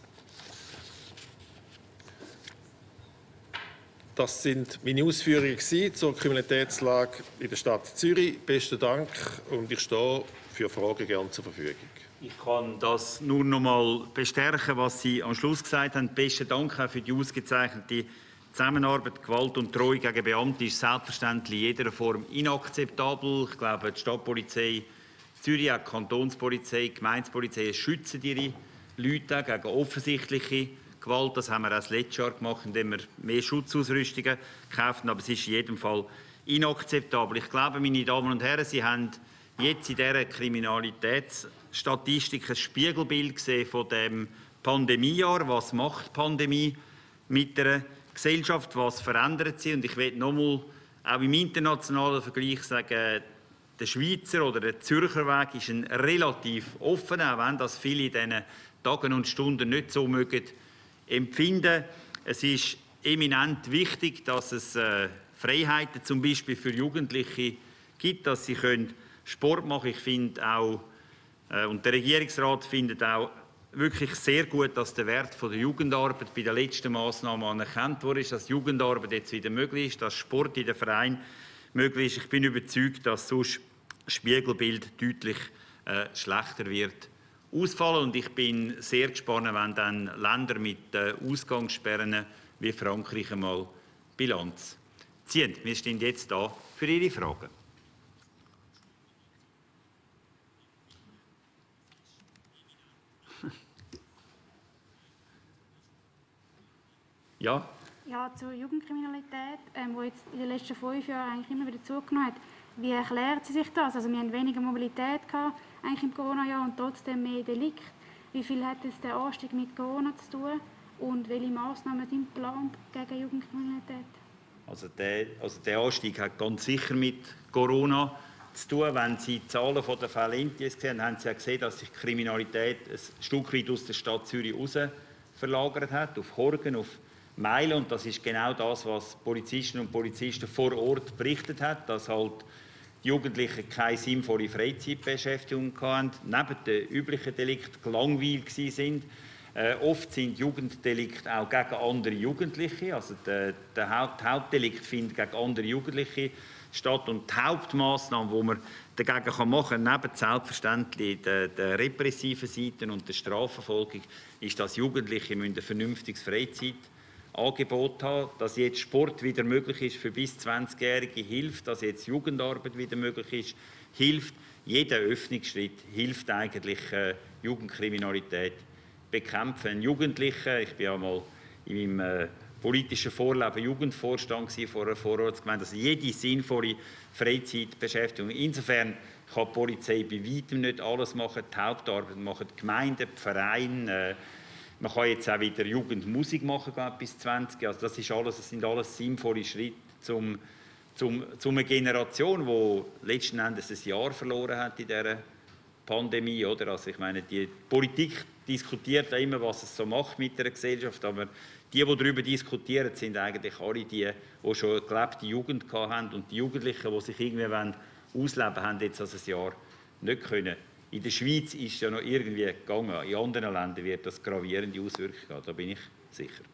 Speaker 4: Das sind meine Ausführungen zur Kriminalitätslage in der Stadt Zürich. Besten Dank und ich stehe für Fragen gerne zur Verfügung.
Speaker 2: Ich kann das nur noch einmal bestärken, was Sie am Schluss gesagt haben. Besten Dank auch für die ausgezeichnete Zusammenarbeit. Gewalt und Drohung gegen Beamte ist selbstverständlich in jeder Form inakzeptabel. Ich glaube, die Stadtpolizei Zürich, auch die Kantonspolizei, die Gemeindepolizei schützen ihre Leute gegen offensichtliche Gewalt. Das haben wir auch das letzte Jahr gemacht, indem wir mehr Schutzausrüstungen kaufen. Aber es ist in jedem Fall inakzeptabel. Ich glaube, meine Damen und Herren, Sie haben jetzt in dieser Kriminalitätsstatistik ein Spiegelbild gesehen von dem Pandemiejahr. Was macht die Pandemie mit der Gesellschaft? Was verändert sie? Und ich will noch einmal auch im internationalen Vergleich sagen, der Schweizer oder der Zürcher Weg ist ein relativ offener, auch wenn das viele in diesen Tagen und Stunden nicht so mögen empfinden. Es ist eminent wichtig, dass es äh, Freiheiten zum Beispiel für Jugendliche gibt, dass sie können Sport machen. Ich finde auch, äh, und der Regierungsrat findet auch wirklich sehr gut, dass der Wert von der Jugendarbeit bei der letzten Massnahme anerkannt wurde, dass Jugendarbeit jetzt wieder möglich ist, dass Sport in den Vereinen möglich ist. Ich bin überzeugt, dass sonst das Spiegelbild deutlich äh, schlechter wird ausfallen. Und ich bin sehr gespannt, wenn dann Länder mit äh, Ausgangssperren wie Frankreich einmal Bilanz ziehen. Wir stehen jetzt da für Ihre Fragen. Ja.
Speaker 5: Ja, zur Jugendkriminalität, ähm, die jetzt in den letzten fünf Jahren eigentlich immer wieder zugenommen hat. Wie erklärt sie sich das? Also wir haben weniger Mobilität gehabt, eigentlich im Corona-Jahr und trotzdem mehr Delikt. Wie viel hat es der Anstieg mit Corona zu tun und welche Massnahmen sind geplant gegen Jugendkriminalität? Also
Speaker 2: der, also der Anstieg hat ganz sicher mit Corona zu tun. Wenn Sie die Zahlen der Fälle Intis sehen, haben Sie ja gesehen, dass sich die Kriminalität ein Stück weit aus der Stadt Zürich heraus verlagert hat, auf Horgen, auf Meilen. Und das ist genau das, was Polizistinnen und Polizisten vor Ort berichtet haben, dass halt die Jugendlichen keine sinnvolle Freizeitbeschäftigung hatten, neben den üblichen Delikten gelangweilt waren. Äh, oft sind Jugenddelikte auch gegen andere Jugendliche. Also der, der Haupt, Hauptdelikt findet gegen andere Jugendliche statt. Und die Hauptmaßnahme, die man dagegen machen kann, neben selbstverständlich der, der repressiven Seite und der Strafverfolgung, ist, dass Jugendliche ein vernünftiges Freizeitangebot haben, dass jetzt Sport wieder möglich ist für bis zwanzigjährige, hilft, dass jetzt Jugendarbeit wieder möglich ist, hilft. Jeder Öffnungsschritt hilft eigentlich, äh, Jugendkriminalität bekämpfen. Ein Jugendlicher, ich bin ja mal in meinem äh, politischen Vorleben Jugendvorstand vor einer Vorortsgemeinde, also jede sinnvolle Freizeitbeschäftigung. Insofern kann die Polizei bei weitem nicht alles machen. Die Hauptarbeit machen die Gemeinden, die Vereine. Äh, man kann jetzt auch wieder Jugendmusik machen, glaube ich, bis zwanzig. Also das, ist alles, das sind alles sinnvolle Schritte zum, zum, zu einer Generation, die letzten Endes ein Jahr verloren hat in dieser Pandemie. Oder? Also ich meine, die Politik diskutiert ja immer, was es so macht mit der Gesellschaft, aber die, die darüber diskutieren, sind eigentlich alle die, die schon eine gelebte Jugend hatten. Und die Jugendlichen, die sich irgendwie ausleben wollen, haben jetzt also ein Jahr nicht können. In der Schweiz ist es ja noch irgendwie gegangen. In anderen Ländern wird das gravierende Auswirkungen haben, da bin ich sicher.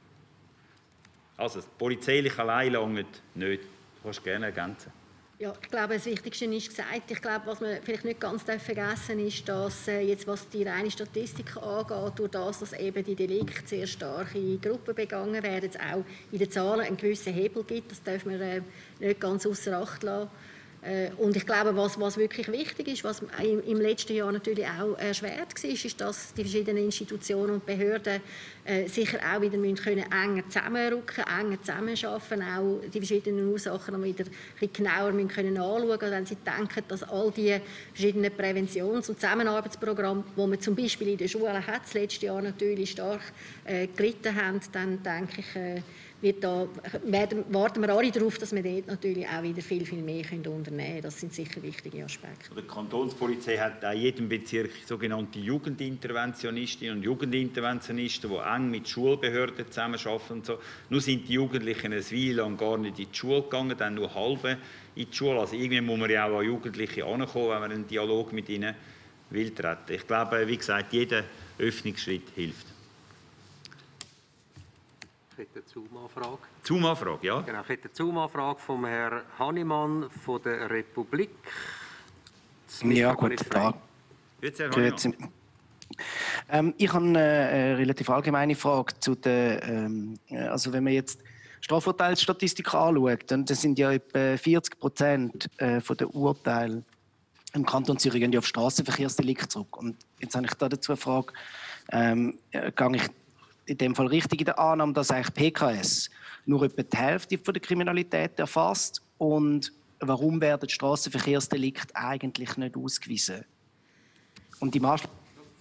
Speaker 2: Also, polizeilich allein lange nicht. Du kannst gerne ergänzen.
Speaker 3: Ja, ich glaube, das Wichtigste ist gesagt. Ich glaube, was man vielleicht nicht ganz vergessen darf, ist, dass äh, jetzt, was die reine Statistik angeht, durch das, dass eben die Delikte sehr stark in Gruppen begangen werden, es auch in den Zahlen einen gewissen Hebel gibt. Das darf man äh, nicht ganz außer Acht lassen. Äh, und ich glaube, was, was wirklich wichtig ist, was im, im letzten Jahr natürlich auch erschwert war, ist, dass die verschiedenen Institutionen und Behörden äh, sicher auch wieder müssen können, enger zusammenrücken, enger zusammenarbeiten, auch die verschiedenen Ursachen noch wieder ein bisschen genauer müssen können anschauen, wenn sie denken, dass all die verschiedenen Präventions- und Zusammenarbeitsprogramme, die man zum Beispiel in den Schulen hat, das letzte Jahr natürlich stark äh, gelitten haben, dann denke ich, äh, wird da, werden, warten wir alle darauf, dass wir dort natürlich auch wieder viel, viel mehr unternehmen können. Das sind sicher wichtige Aspekte.
Speaker 2: Die Kantonspolizei hat auch in jedem Bezirk sogenannte Jugendinterventionistinnen und Jugendinterventionisten, die eng mit Schulbehörden zusammenarbeiten. Und so. Nur sind die Jugendlichen eine Weile lang gar nicht in die Schule gegangen, dann nur halbe in die Schule. Also irgendwie muss man ja auch an Jugendliche herankommen, wenn man einen Dialog mit ihnen will treten. Ich glaube, wie gesagt, jeder Öffnungsschritt hilft.
Speaker 6: Ich hätte eine Zoom-Anfrage.
Speaker 2: Zoom-Anfrage, ja?
Speaker 6: Genau, ich hätte eine Zoom-Anfrage vom Herrn Hannemann von der Republik. Das
Speaker 7: Ja,
Speaker 6: Mikrofon
Speaker 7: guten
Speaker 6: ist frei.
Speaker 7: Tag.
Speaker 2: Grüezi, Herr
Speaker 7: Grüezi.
Speaker 2: Hannemann.
Speaker 7: Ähm, ich habe eine, eine relativ allgemeine Frage zu der, ähm, also wenn man jetzt Strafurteilsstatistik anschaut, dann das sind ja etwa vierzig Prozent äh, von den Urteilen im Kanton Zürich gehen ja auf Straßenverkehrsdelikte zurück. Und jetzt habe ich da dazu eine Frage, ähm, äh, gehe ich in dem Fall richtig in der Annahme, dass eigentlich P K S nur etwa die Hälfte von der Kriminalität erfasst, und warum werden die Straßenverkehrsdelikte eigentlich nicht ausgewiesen? Und die Maßnahmen.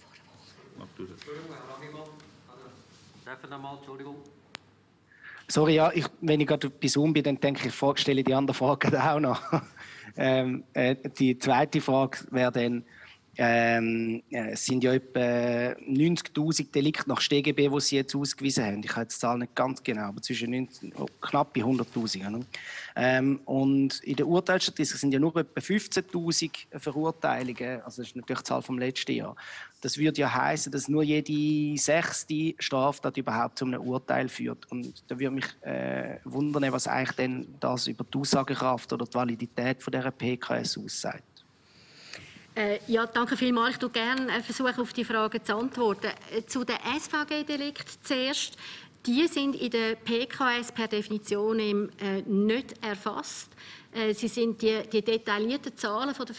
Speaker 6: Entschuldigung.
Speaker 7: Sorry, ja, ich, wenn ich gerade bei Zoom bin, dann denke ich, ich stelle die andere Frage auch noch. ähm, äh, die zweite Frage wäre dann, ähm, es sind ja etwa neunzigtausend Delikte nach S t G B, die Sie jetzt ausgewiesen haben. Ich habe die Zahl nicht ganz genau, aber zwischen neunzig, oh, knapp bei hunderttausend. Ne? Ähm, und in der Urteilsstatistik sind ja nur etwa fünfzehntausend Verurteilungen, also das ist natürlich die Zahl vom letzten Jahr. Das würde ja heißen, dass nur jede sechste Straftat überhaupt zu einem Urteil führt. Und da würde mich äh, wundern, was eigentlich denn das über die Aussagekraft oder die Validität von dieser P K S aussagt.
Speaker 3: Äh, ja, danke vielmals. Ich versuche gerne versuchen, auf die Frage zu antworten. Äh, zu den S V G-Delikten zuerst. Die sind in der P K S per Definition äh, nicht erfasst. Äh, sie sind die, die detaillierten Zahlen von der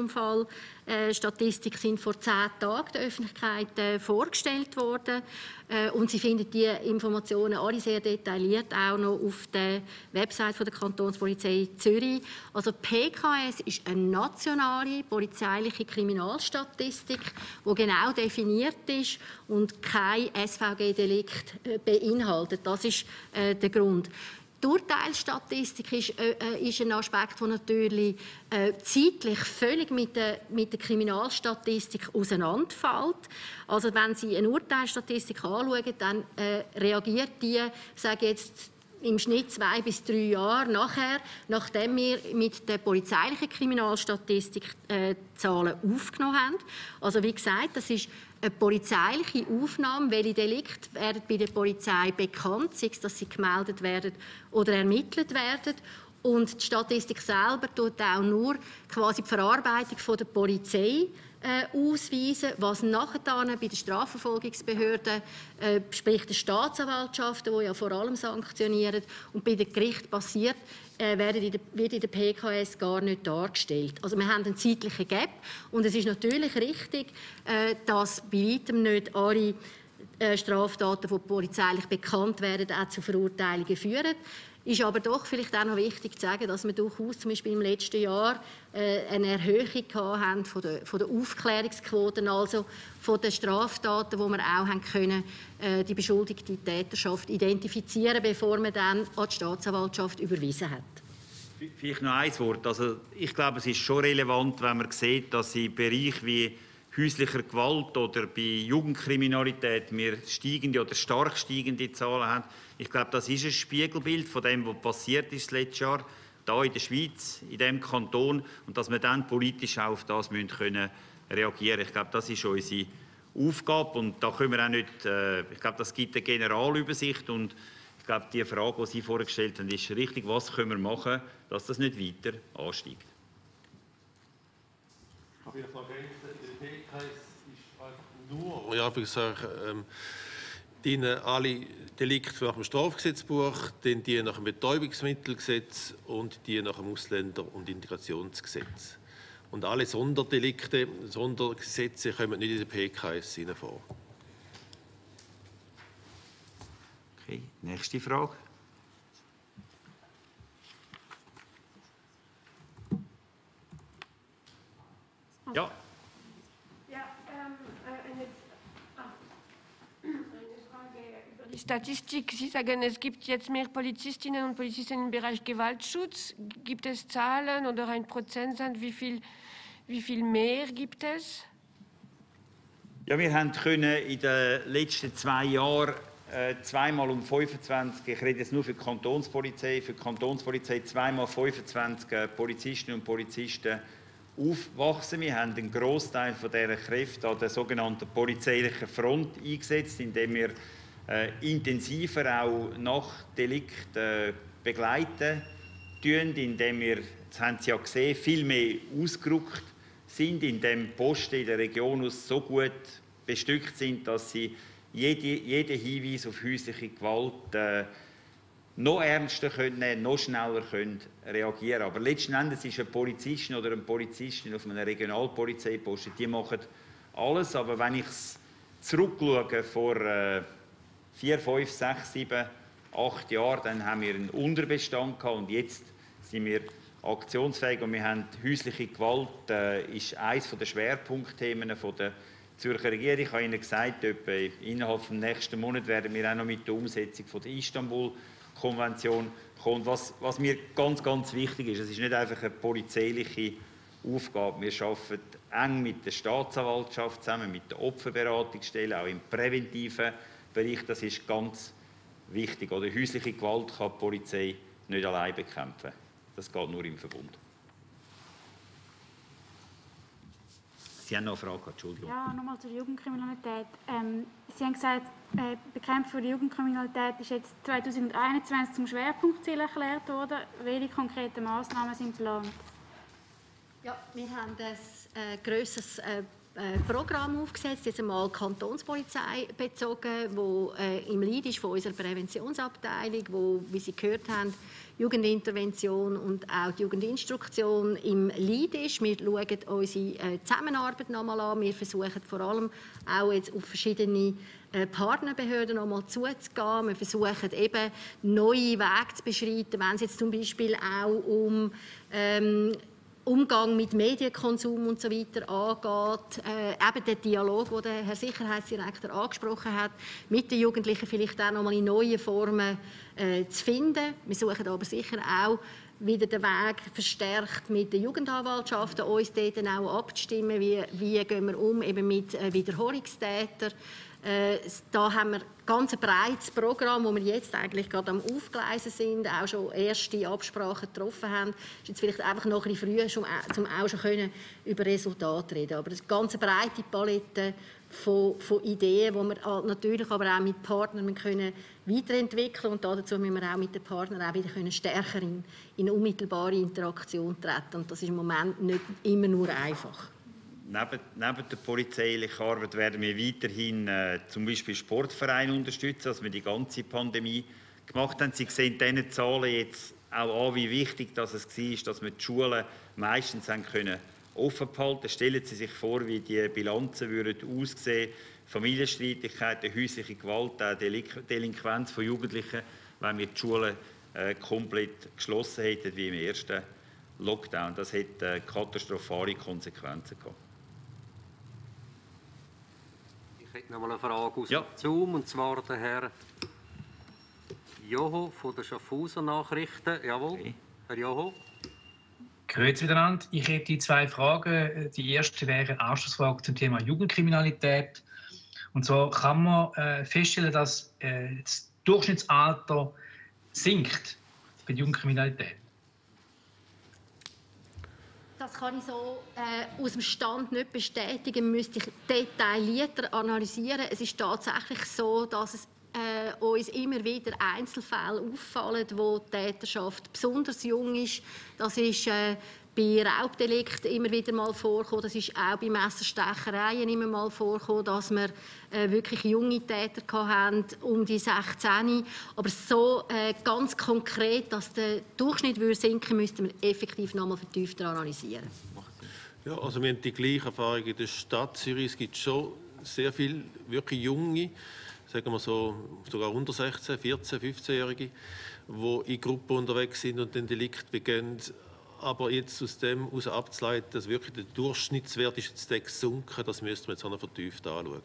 Speaker 3: Verkehrsunfallstatistik sind vor zehn Tagen der Öffentlichkeit äh, vorgestellt worden. Äh, und Sie finden die Informationen alle sehr detailliert auch noch auf der Website von der Kantonspolizei Zürich. Also P K S ist eine nationale polizeiliche Kriminalstatistik, die genau definiert ist und kein S V G-Delikt äh, beinhaltet. Das ist äh, der Grund. Die Urteilsstatistik ist, äh, ist ein Aspekt, der natürlich äh, zeitlich völlig mit der, mit der Kriminalstatistik auseinanderfällt. Also wenn Sie eine Urteilsstatistik anschauen, dann äh, reagiert die, sage jetzt, im Schnitt zwei bis drei Jahre nachher, nachdem wir mit der polizeilichen Kriminalstatistik äh, Zahlen aufgenommen haben. Also wie gesagt, das ist eine polizeiliche Aufnahme, welche Delikte werden bei der Polizei bekannt, sei es, dass sie gemeldet werden oder ermittelt werden. Und die Statistik selber tut auch nur quasi die Verarbeitung von der Polizei äh, ausweisen, was nachher dann bei den Strafverfolgungsbehörden, äh, sprich den Staatsanwaltschaften, die ja vor allem sanktionieren, und bei den Gerichten passiert, äh, werden in der, wird in der P K S gar nicht dargestellt. Also wir haben einen zeitlichen Gap, und es ist natürlich richtig, äh, dass bei weitem nicht alle äh, Straftaten, die polizeilich bekannt werden, auch zu Verurteilungen führen. Ist aber doch vielleicht auch noch wichtig zu sagen, dass wir durchaus zum Beispiel im letzten Jahr äh, eine Erhöhung haben von der, von der Aufklärungsquoten, also von den Straftaten, wo wir auch haben können, äh, die beschuldigte Täterschaft identifizieren, bevor man dann an die Staatsanwaltschaft überwiesen hat.
Speaker 2: Vielleicht noch ein Wort. Also ich glaube, es ist schon relevant, wenn man sieht, dass in Bereichen wie häuslicher Gewalt oder bei Jugendkriminalität wir steigende oder stark steigende Zahlen haben. Ich glaube, das ist ein Spiegelbild von dem, was passiert ist letztes Jahr hier in der Schweiz, in diesem Kanton, und dass wir dann politisch auch auf das müssen können reagieren. Ich glaube, das ist unsere Aufgabe, und da können wir auch nicht. Äh, ich glaube, das gibt eine Generalübersicht, und ich glaube, die Frage, die Sie vorhin gestellt haben, ist richtig. Was können wir machen, dass das nicht weiter ansteigt?
Speaker 4: Vielleicht noch ergänzen, die P K S ist einfach nur, ja, ich sage, ähm, die alle Delikte nach dem Strafgesetzbuch, dann die nach dem Betäubungsmittelgesetz und die nach dem Ausländer- und Integrationsgesetz. Und alle Sonderdelikte, Sondergesetze kommen nicht in der P K S vor.
Speaker 2: Okay, nächste Frage. Ja.
Speaker 8: Ja, ähm, eine, ah, eine Frage über Die Statistik, Sie sagen, es gibt jetzt mehr Polizistinnen und Polizisten im Bereich Gewaltschutz. Gibt es Zahlen oder ein Prozentsatz, wie viel, wie viel mehr gibt es?
Speaker 2: Ja, wir haben können in den letzten zwei Jahren äh, zweimal um fünfundzwanzig, ich rede jetzt nur für die Kantonspolizei, für die Kantonspolizei zweimal fünfundzwanzig äh, Polizistinnen und Polizisten aufwachsen. Wir haben einen Großteil von dieser Kräfte an der sogenannten polizeilichen Front eingesetzt, indem wir äh, intensiver auch nach Delikt äh, begleiten tun, indem wir, das haben Sie ja gesehen, viel mehr ausgerückt sind, indem Posten in der Region aus so gut bestückt sind, dass sie jede, jeden Hinweis auf häusliche Gewalt äh, noch ernster können nehmen, noch schneller können reagieren. Aber letzten Endes ist ein Polizistin oder eine Polizistin auf einem Regionalpolizeiposten, die machen alles. Aber wenn ich es zurückschaue vor äh, vier, fünf, sechs, sieben, acht Jahren, dann haben wir einen Unterbestand gehabt und jetzt sind wir aktionsfähig und wir haben häusliche Gewalt, äh, ist eines der Schwerpunktthemen von der Zürcher Regierung. Ich habe Ihnen gesagt, etwa innerhalb des nächsten Monats werden wir auch noch mit der Umsetzung von der Istanbul-Konvention kommen. Was, was mir ganz, ganz wichtig ist, es ist nicht einfach eine polizeiliche Aufgabe. Wir arbeiten eng mit der Staatsanwaltschaft zusammen, mit der Opferberatungsstelle, auch im präventiven Bereich. Das ist ganz wichtig. Oder häusliche Gewalt kann die Polizei nicht allein bekämpfen. Das geht nur im Verbund. Sie haben noch eine Frage, Entschuldigung.
Speaker 5: Ja, nochmal zur Jugendkriminalität. Ähm, Sie haben gesagt, äh, Bekämpfung der Jugendkriminalität ist jetzt zweitausendeinundzwanzig zum Schwerpunktziel erklärt worden. Welche konkreten Massnahmen sind geplant?
Speaker 3: Ja, wir haben ein äh, grösseres äh, Programm aufgesetzt, jetzt einmal Kantonspolizei bezogen, wo äh, im Lead ist von unserer Präventionsabteilung, wo, wie Sie gehört haben, Jugendintervention und auch die Jugendinstruktion im Lead ist. Wir schauen unsere äh, Zusammenarbeit noch einmal an. Wir versuchen vor allem auch jetzt auf verschiedene äh, Partnerbehörden noch einmal zuzugehen. Wir versuchen eben neue Wege zu beschreiten, wenn es jetzt zum Beispiel auch um ähm, Umgang mit Medienkonsum und so weiter angeht, äh, eben der Dialog, den der Herr Sicherheitsdirektor angesprochen hat, mit den Jugendlichen vielleicht auch noch mal in neuen Formen äh, zu finden. Wir suchen aber sicher auch wieder den Weg verstärkt mit den Jugendanwaltschaften, uns dort auch abzustimmen, wie, wie gehen wir um eben mit äh, Wiederholungstätern. Äh, da haben wir ganz ein breites Programm, wo wir jetzt eigentlich gerade am Aufgleisen sind, auch schon erste Absprachen getroffen haben. Es ist jetzt vielleicht einfach noch ein bisschen früh, schon, um auch schon können über Resultate reden. Aber es ist eine ganz breite Palette von, von Ideen, die wir natürlich aber auch mit Partnern können weiterentwickeln können. Und dazu müssen wir auch mit den Partnern auch wieder können stärker in, in unmittelbare Interaktion treten. Und das ist im Moment nicht immer nur einfach.
Speaker 2: Neben, neben der polizeilichen Arbeit werden wir weiterhin äh, zum Beispiel Sportvereine unterstützen, was wir die ganze Pandemie gemacht haben. Sie sehen diese Zahlen jetzt auch an, wie wichtig das es war, dass wir die Schulen meistens haben können offen behalten. Stellen Sie sich vor, wie die Bilanzen würden aussehen, Familienstreitigkeiten, häusliche Gewalt, auch Delinquenz von Jugendlichen, wenn wir die Schulen äh, komplett geschlossen hätten, wie im ersten Lockdown. Das hätte äh, katastrophale Konsequenzen gehabt.
Speaker 6: Ich hätte noch mal eine Frage aus
Speaker 2: ja.
Speaker 6: dem Zoom, und zwar der Herr Joho von der Schaffhauser Nachrichten. Jawohl, okay. Herr Joho.
Speaker 9: Grüezi miteinander. Ich hätte zwei Fragen. Die erste wäre eine Anschlussfrage zum Thema Jugendkriminalität. Und zwar kann man äh, feststellen, dass äh, das Durchschnittsalter sinkt bei der Jugendkriminalität.
Speaker 3: Das kann ich so äh, aus dem Stand nicht bestätigen, müsste ich detaillierter analysieren. Es ist tatsächlich so, dass es äh, uns immer wieder Einzelfälle auffallen, wo die Täterschaft besonders jung ist. Das ist äh, bei Raubdelikten immer wieder mal vorgekommen. Das ist auch bei Messerstechereien immer mal vorgekommen, dass wir äh, wirklich junge Täter hatten, um die sechzehn. Aber so äh, ganz konkret, dass der Durchschnitt würde sinken, müssten wir effektiv noch mal vertiefter analysieren.
Speaker 4: Ja, also wir haben die gleiche Erfahrung in der Stadt Zürich. Es gibt schon sehr viele wirklich junge, sagen wir so, sogar unter sechzehn, vierzehn, fünfzehnjährige, die in Gruppen unterwegs sind und den Delikt begehen. Aber jetzt aus dem heraus abzuleiten, dass wirklich der Durchschnittswert ist jetzt gesunken, das müsste man jetzt auch noch vertieft anschauen.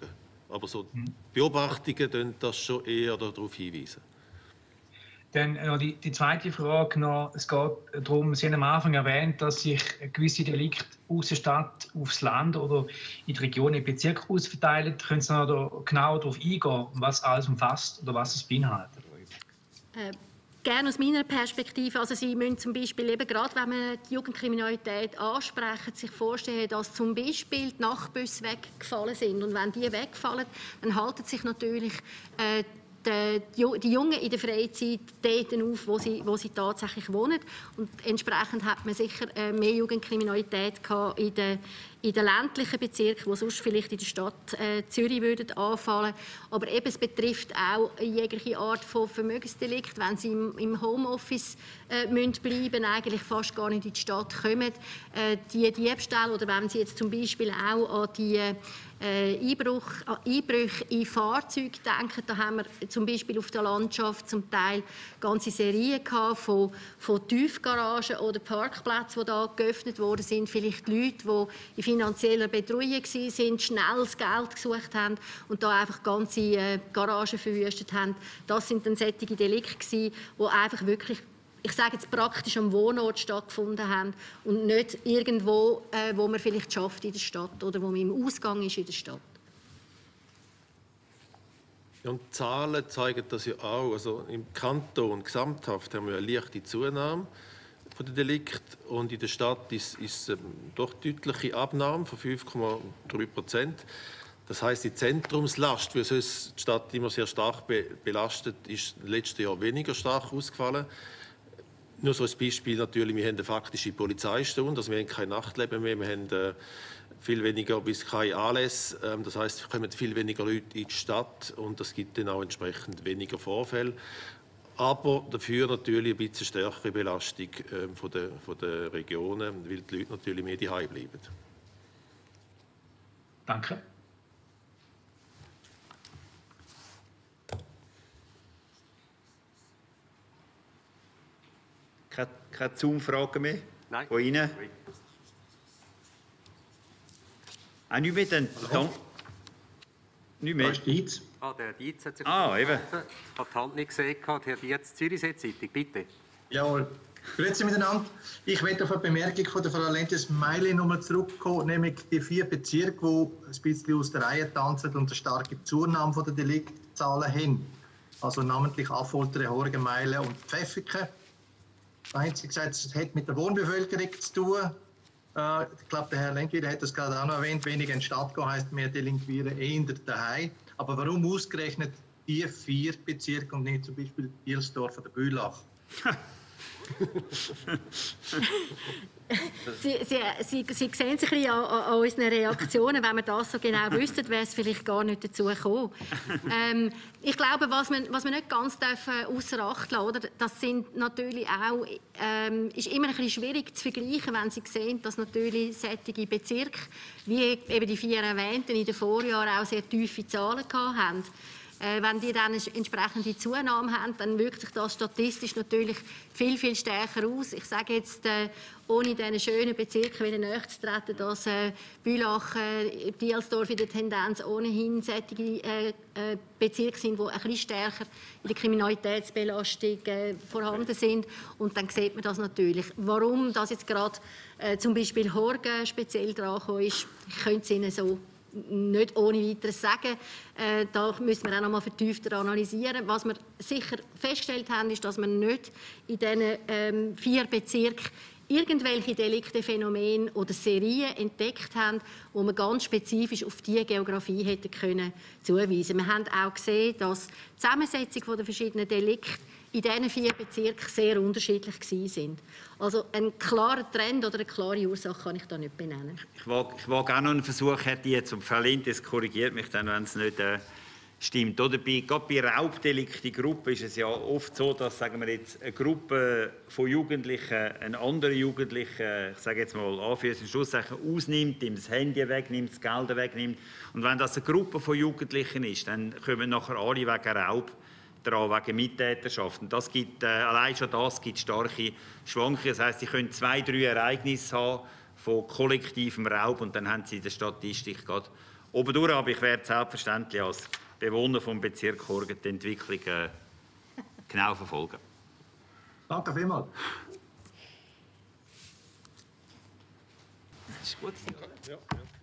Speaker 4: Aber so Beobachtungen deuten das schon eher darauf hinweisen.
Speaker 9: Dann noch die, die zweite Frage noch. Es geht darum, Sie haben am Anfang erwähnt, dass sich gewisse Delikte aus der Stadt aufs Land oder in die Region, in Bezirk ausverteilen. Können Sie noch da genauer darauf eingehen, was alles umfasst oder was es beinhaltet?
Speaker 3: Äh, gerne aus meiner Perspektive. Also Sie müssen zum Beispiel, eben gerade wenn man die Jugendkriminalität ansprechen, sich vorstellen, dass zum Beispiel die Nachtbusse weggefallen sind. Und wenn die wegfallen, dann halten sich natürlich äh, die, die Jungen in der Freizeit dort auf, wo sie, wo sie tatsächlich wohnen. Und entsprechend hat man sicher äh, mehr Jugendkriminalität gehabt in den, in den ländlichen Bezirken, die sonst vielleicht in der Stadt äh, Zürich würden anfallen. Aber eben, es betrifft auch jegliche Art von Vermögensdelikt, wenn sie im, im Homeoffice äh, müssen bleiben, eigentlich fast gar nicht in die Stadt kommen. Äh, die Diebstähle, oder wenn sie jetzt zum Beispiel auch an die Äh, Einbruch, äh, Einbrüche in Fahrzeuge denken. Da haben wir zum Beispiel auf der Landschaft zum Teil ganze Serien gehabt von, von Tiefgaragen oder Parkplätzen, die da geöffnet worden sind. Vielleicht Leute, die in finanzieller Bedrohung waren, schnell das Geld gesucht haben und da einfach ganze äh, Garagen verwüstet haben. Das sind dann solche Delikte, die einfach wirklich, ich sage jetzt, praktisch am Wohnort stattgefunden haben und nicht irgendwo, äh, wo man vielleicht schafft in der Stadt oder wo man im Ausgang ist in der Stadt.
Speaker 4: Ja, und die Zahlen zeigen das ja auch. Also im Kanton gesamthaft haben wir eine leichte Zunahme von den Delikten und in der Stadt ist es ähm, doch deutliche Abnahme von fünf Komma drei Prozent. Das heisst, die Zentrumslast, für sonst die Stadt immer sehr stark be belastet, ist im letzten Jahr weniger stark ausgefallen. Nur so ein Beispiel natürlich, wir haben eine faktische Polizeistunde, also wir haben kein Nachtleben mehr, wir haben äh, viel weniger bis keine Anlässe, ähm, das heisst, es kommen viel weniger Leute in die Stadt und das gibt dann auch entsprechend weniger Vorfälle. Aber dafür natürlich ein bisschen stärkere Belastung äh, von der, von der Regionen, weil die Leute natürlich mehr daheim bleiben.
Speaker 9: Danke.
Speaker 2: Keine, keine Zoom-Fragen mehr?
Speaker 6: Nein.
Speaker 2: Von Ihnen?
Speaker 6: Nein.
Speaker 2: Auch nicht mehr? Dann, dann, nicht mehr?
Speaker 6: Dietz. Ah, der Dietz hat sich
Speaker 2: Ah, eben.
Speaker 6: Ich habe die Hand nicht gesehen. Herr Dietz, Zürichsee-Zeitung, bitte.
Speaker 10: Jawohl. Grüezi miteinander. Ich möchte auf eine Bemerkung von der Frau Lentes-Meili nochmal zurückkommen, nämlich die vier Bezirke, die ein bisschen aus der Reihe tanzen und eine starke Zunahme der Deliktzahlen haben. Also namentlich Affoltern, Horgenmeilen und Pfäffiken. Da haben Sie gesagt, es hat mit der Wohnbevölkerung zu tun. Äh, ich glaube, der Herr Lenkwieder hat das gerade auch noch erwähnt. Weniger in die Stadt gehen heisst mehr delinquieren, eher daheim. Aber warum ausgerechnet die vier Bezirke und nicht zum Beispiel Bielsdorf oder Bülach?
Speaker 3: Sie, Sie, Sie, Sie sehen sich ein bisschen an, an unseren Reaktionen. Wenn wir das so genau wüssten, wäre es vielleicht gar nicht dazu gekommen. Ähm, ich glaube, was man, was man nicht ganz außer Acht lassen darf, das sind natürlich auch, ähm, ist immer ein bisschen schwierig zu vergleichen, wenn Sie sehen, dass natürlich solche Bezirke, wie eben die vier erwähnten, in den Vorjahren auch sehr tiefe Zahlen hatten. Äh, wenn die dann eine entsprechende Zunahme haben, dann wirkt sich das statistisch natürlich viel, viel stärker aus. Ich sage jetzt, äh, ohne diesen schönen Bezirken wieder näher zu treten, dass äh, Bülach, äh, Bielsdorf in der Tendenz ohnehin solche äh, äh, Bezirke sind, die ein bisschen stärker in der Kriminalitätsbelastung äh, vorhanden sind. Und dann sieht man das natürlich. Warum das jetzt gerade äh, zum Beispiel Horgen speziell dran ist, ich könnte es Ihnen so nicht ohne weiteres sagen. Äh, da müssen wir auch noch mal vertiefter analysieren. Was wir sicher festgestellt haben, ist, dass wir nicht in diesen ähm, vier Bezirken irgendwelche Delikte, Phänomene oder Serien entdeckt haben, wo man ganz spezifisch auf diese Geografie hätte können zuweisen. Wir haben auch gesehen, dass die Zusammensetzung der verschiedenen Delikte in diesen vier Bezirken sehr unterschiedlich waren. Also einen klaren Trend oder eine klare Ursache kann ich da nicht benennen. Ich
Speaker 2: wage, ich wage auch noch einen Versuch, hätte jetzt zum Verlintes korrigiert mich dann, wenn es nicht äh, stimmt. Oder bei, gerade bei Raubdelikten Gruppen ist es ja oft so, dass, sagen wir jetzt, eine Gruppe von Jugendlichen eine andere Jugendliche, ich sage jetzt mal Anführungs- Schlusszeichen, ausnimmt, ihm das Handy wegnimmt, das Geld wegnimmt. Und wenn das eine Gruppe von Jugendlichen ist, dann kommen nachher alle wegen Raub daran, wegen Mittäterschaft. Und das gibt, äh, allein schon das gibt starke Schwankungen. Das heisst, sie können zwei, drei Ereignisse haben von kollektivem Raub und dann haben sie in der Statistik gerade Obendurch aber ich werde selbstverständlich als Bewohner des Bezirks Horgen die Entwicklung äh, genau verfolgen.
Speaker 10: Danke vielmals.
Speaker 2: Das ist gut.
Speaker 4: Ja, ja.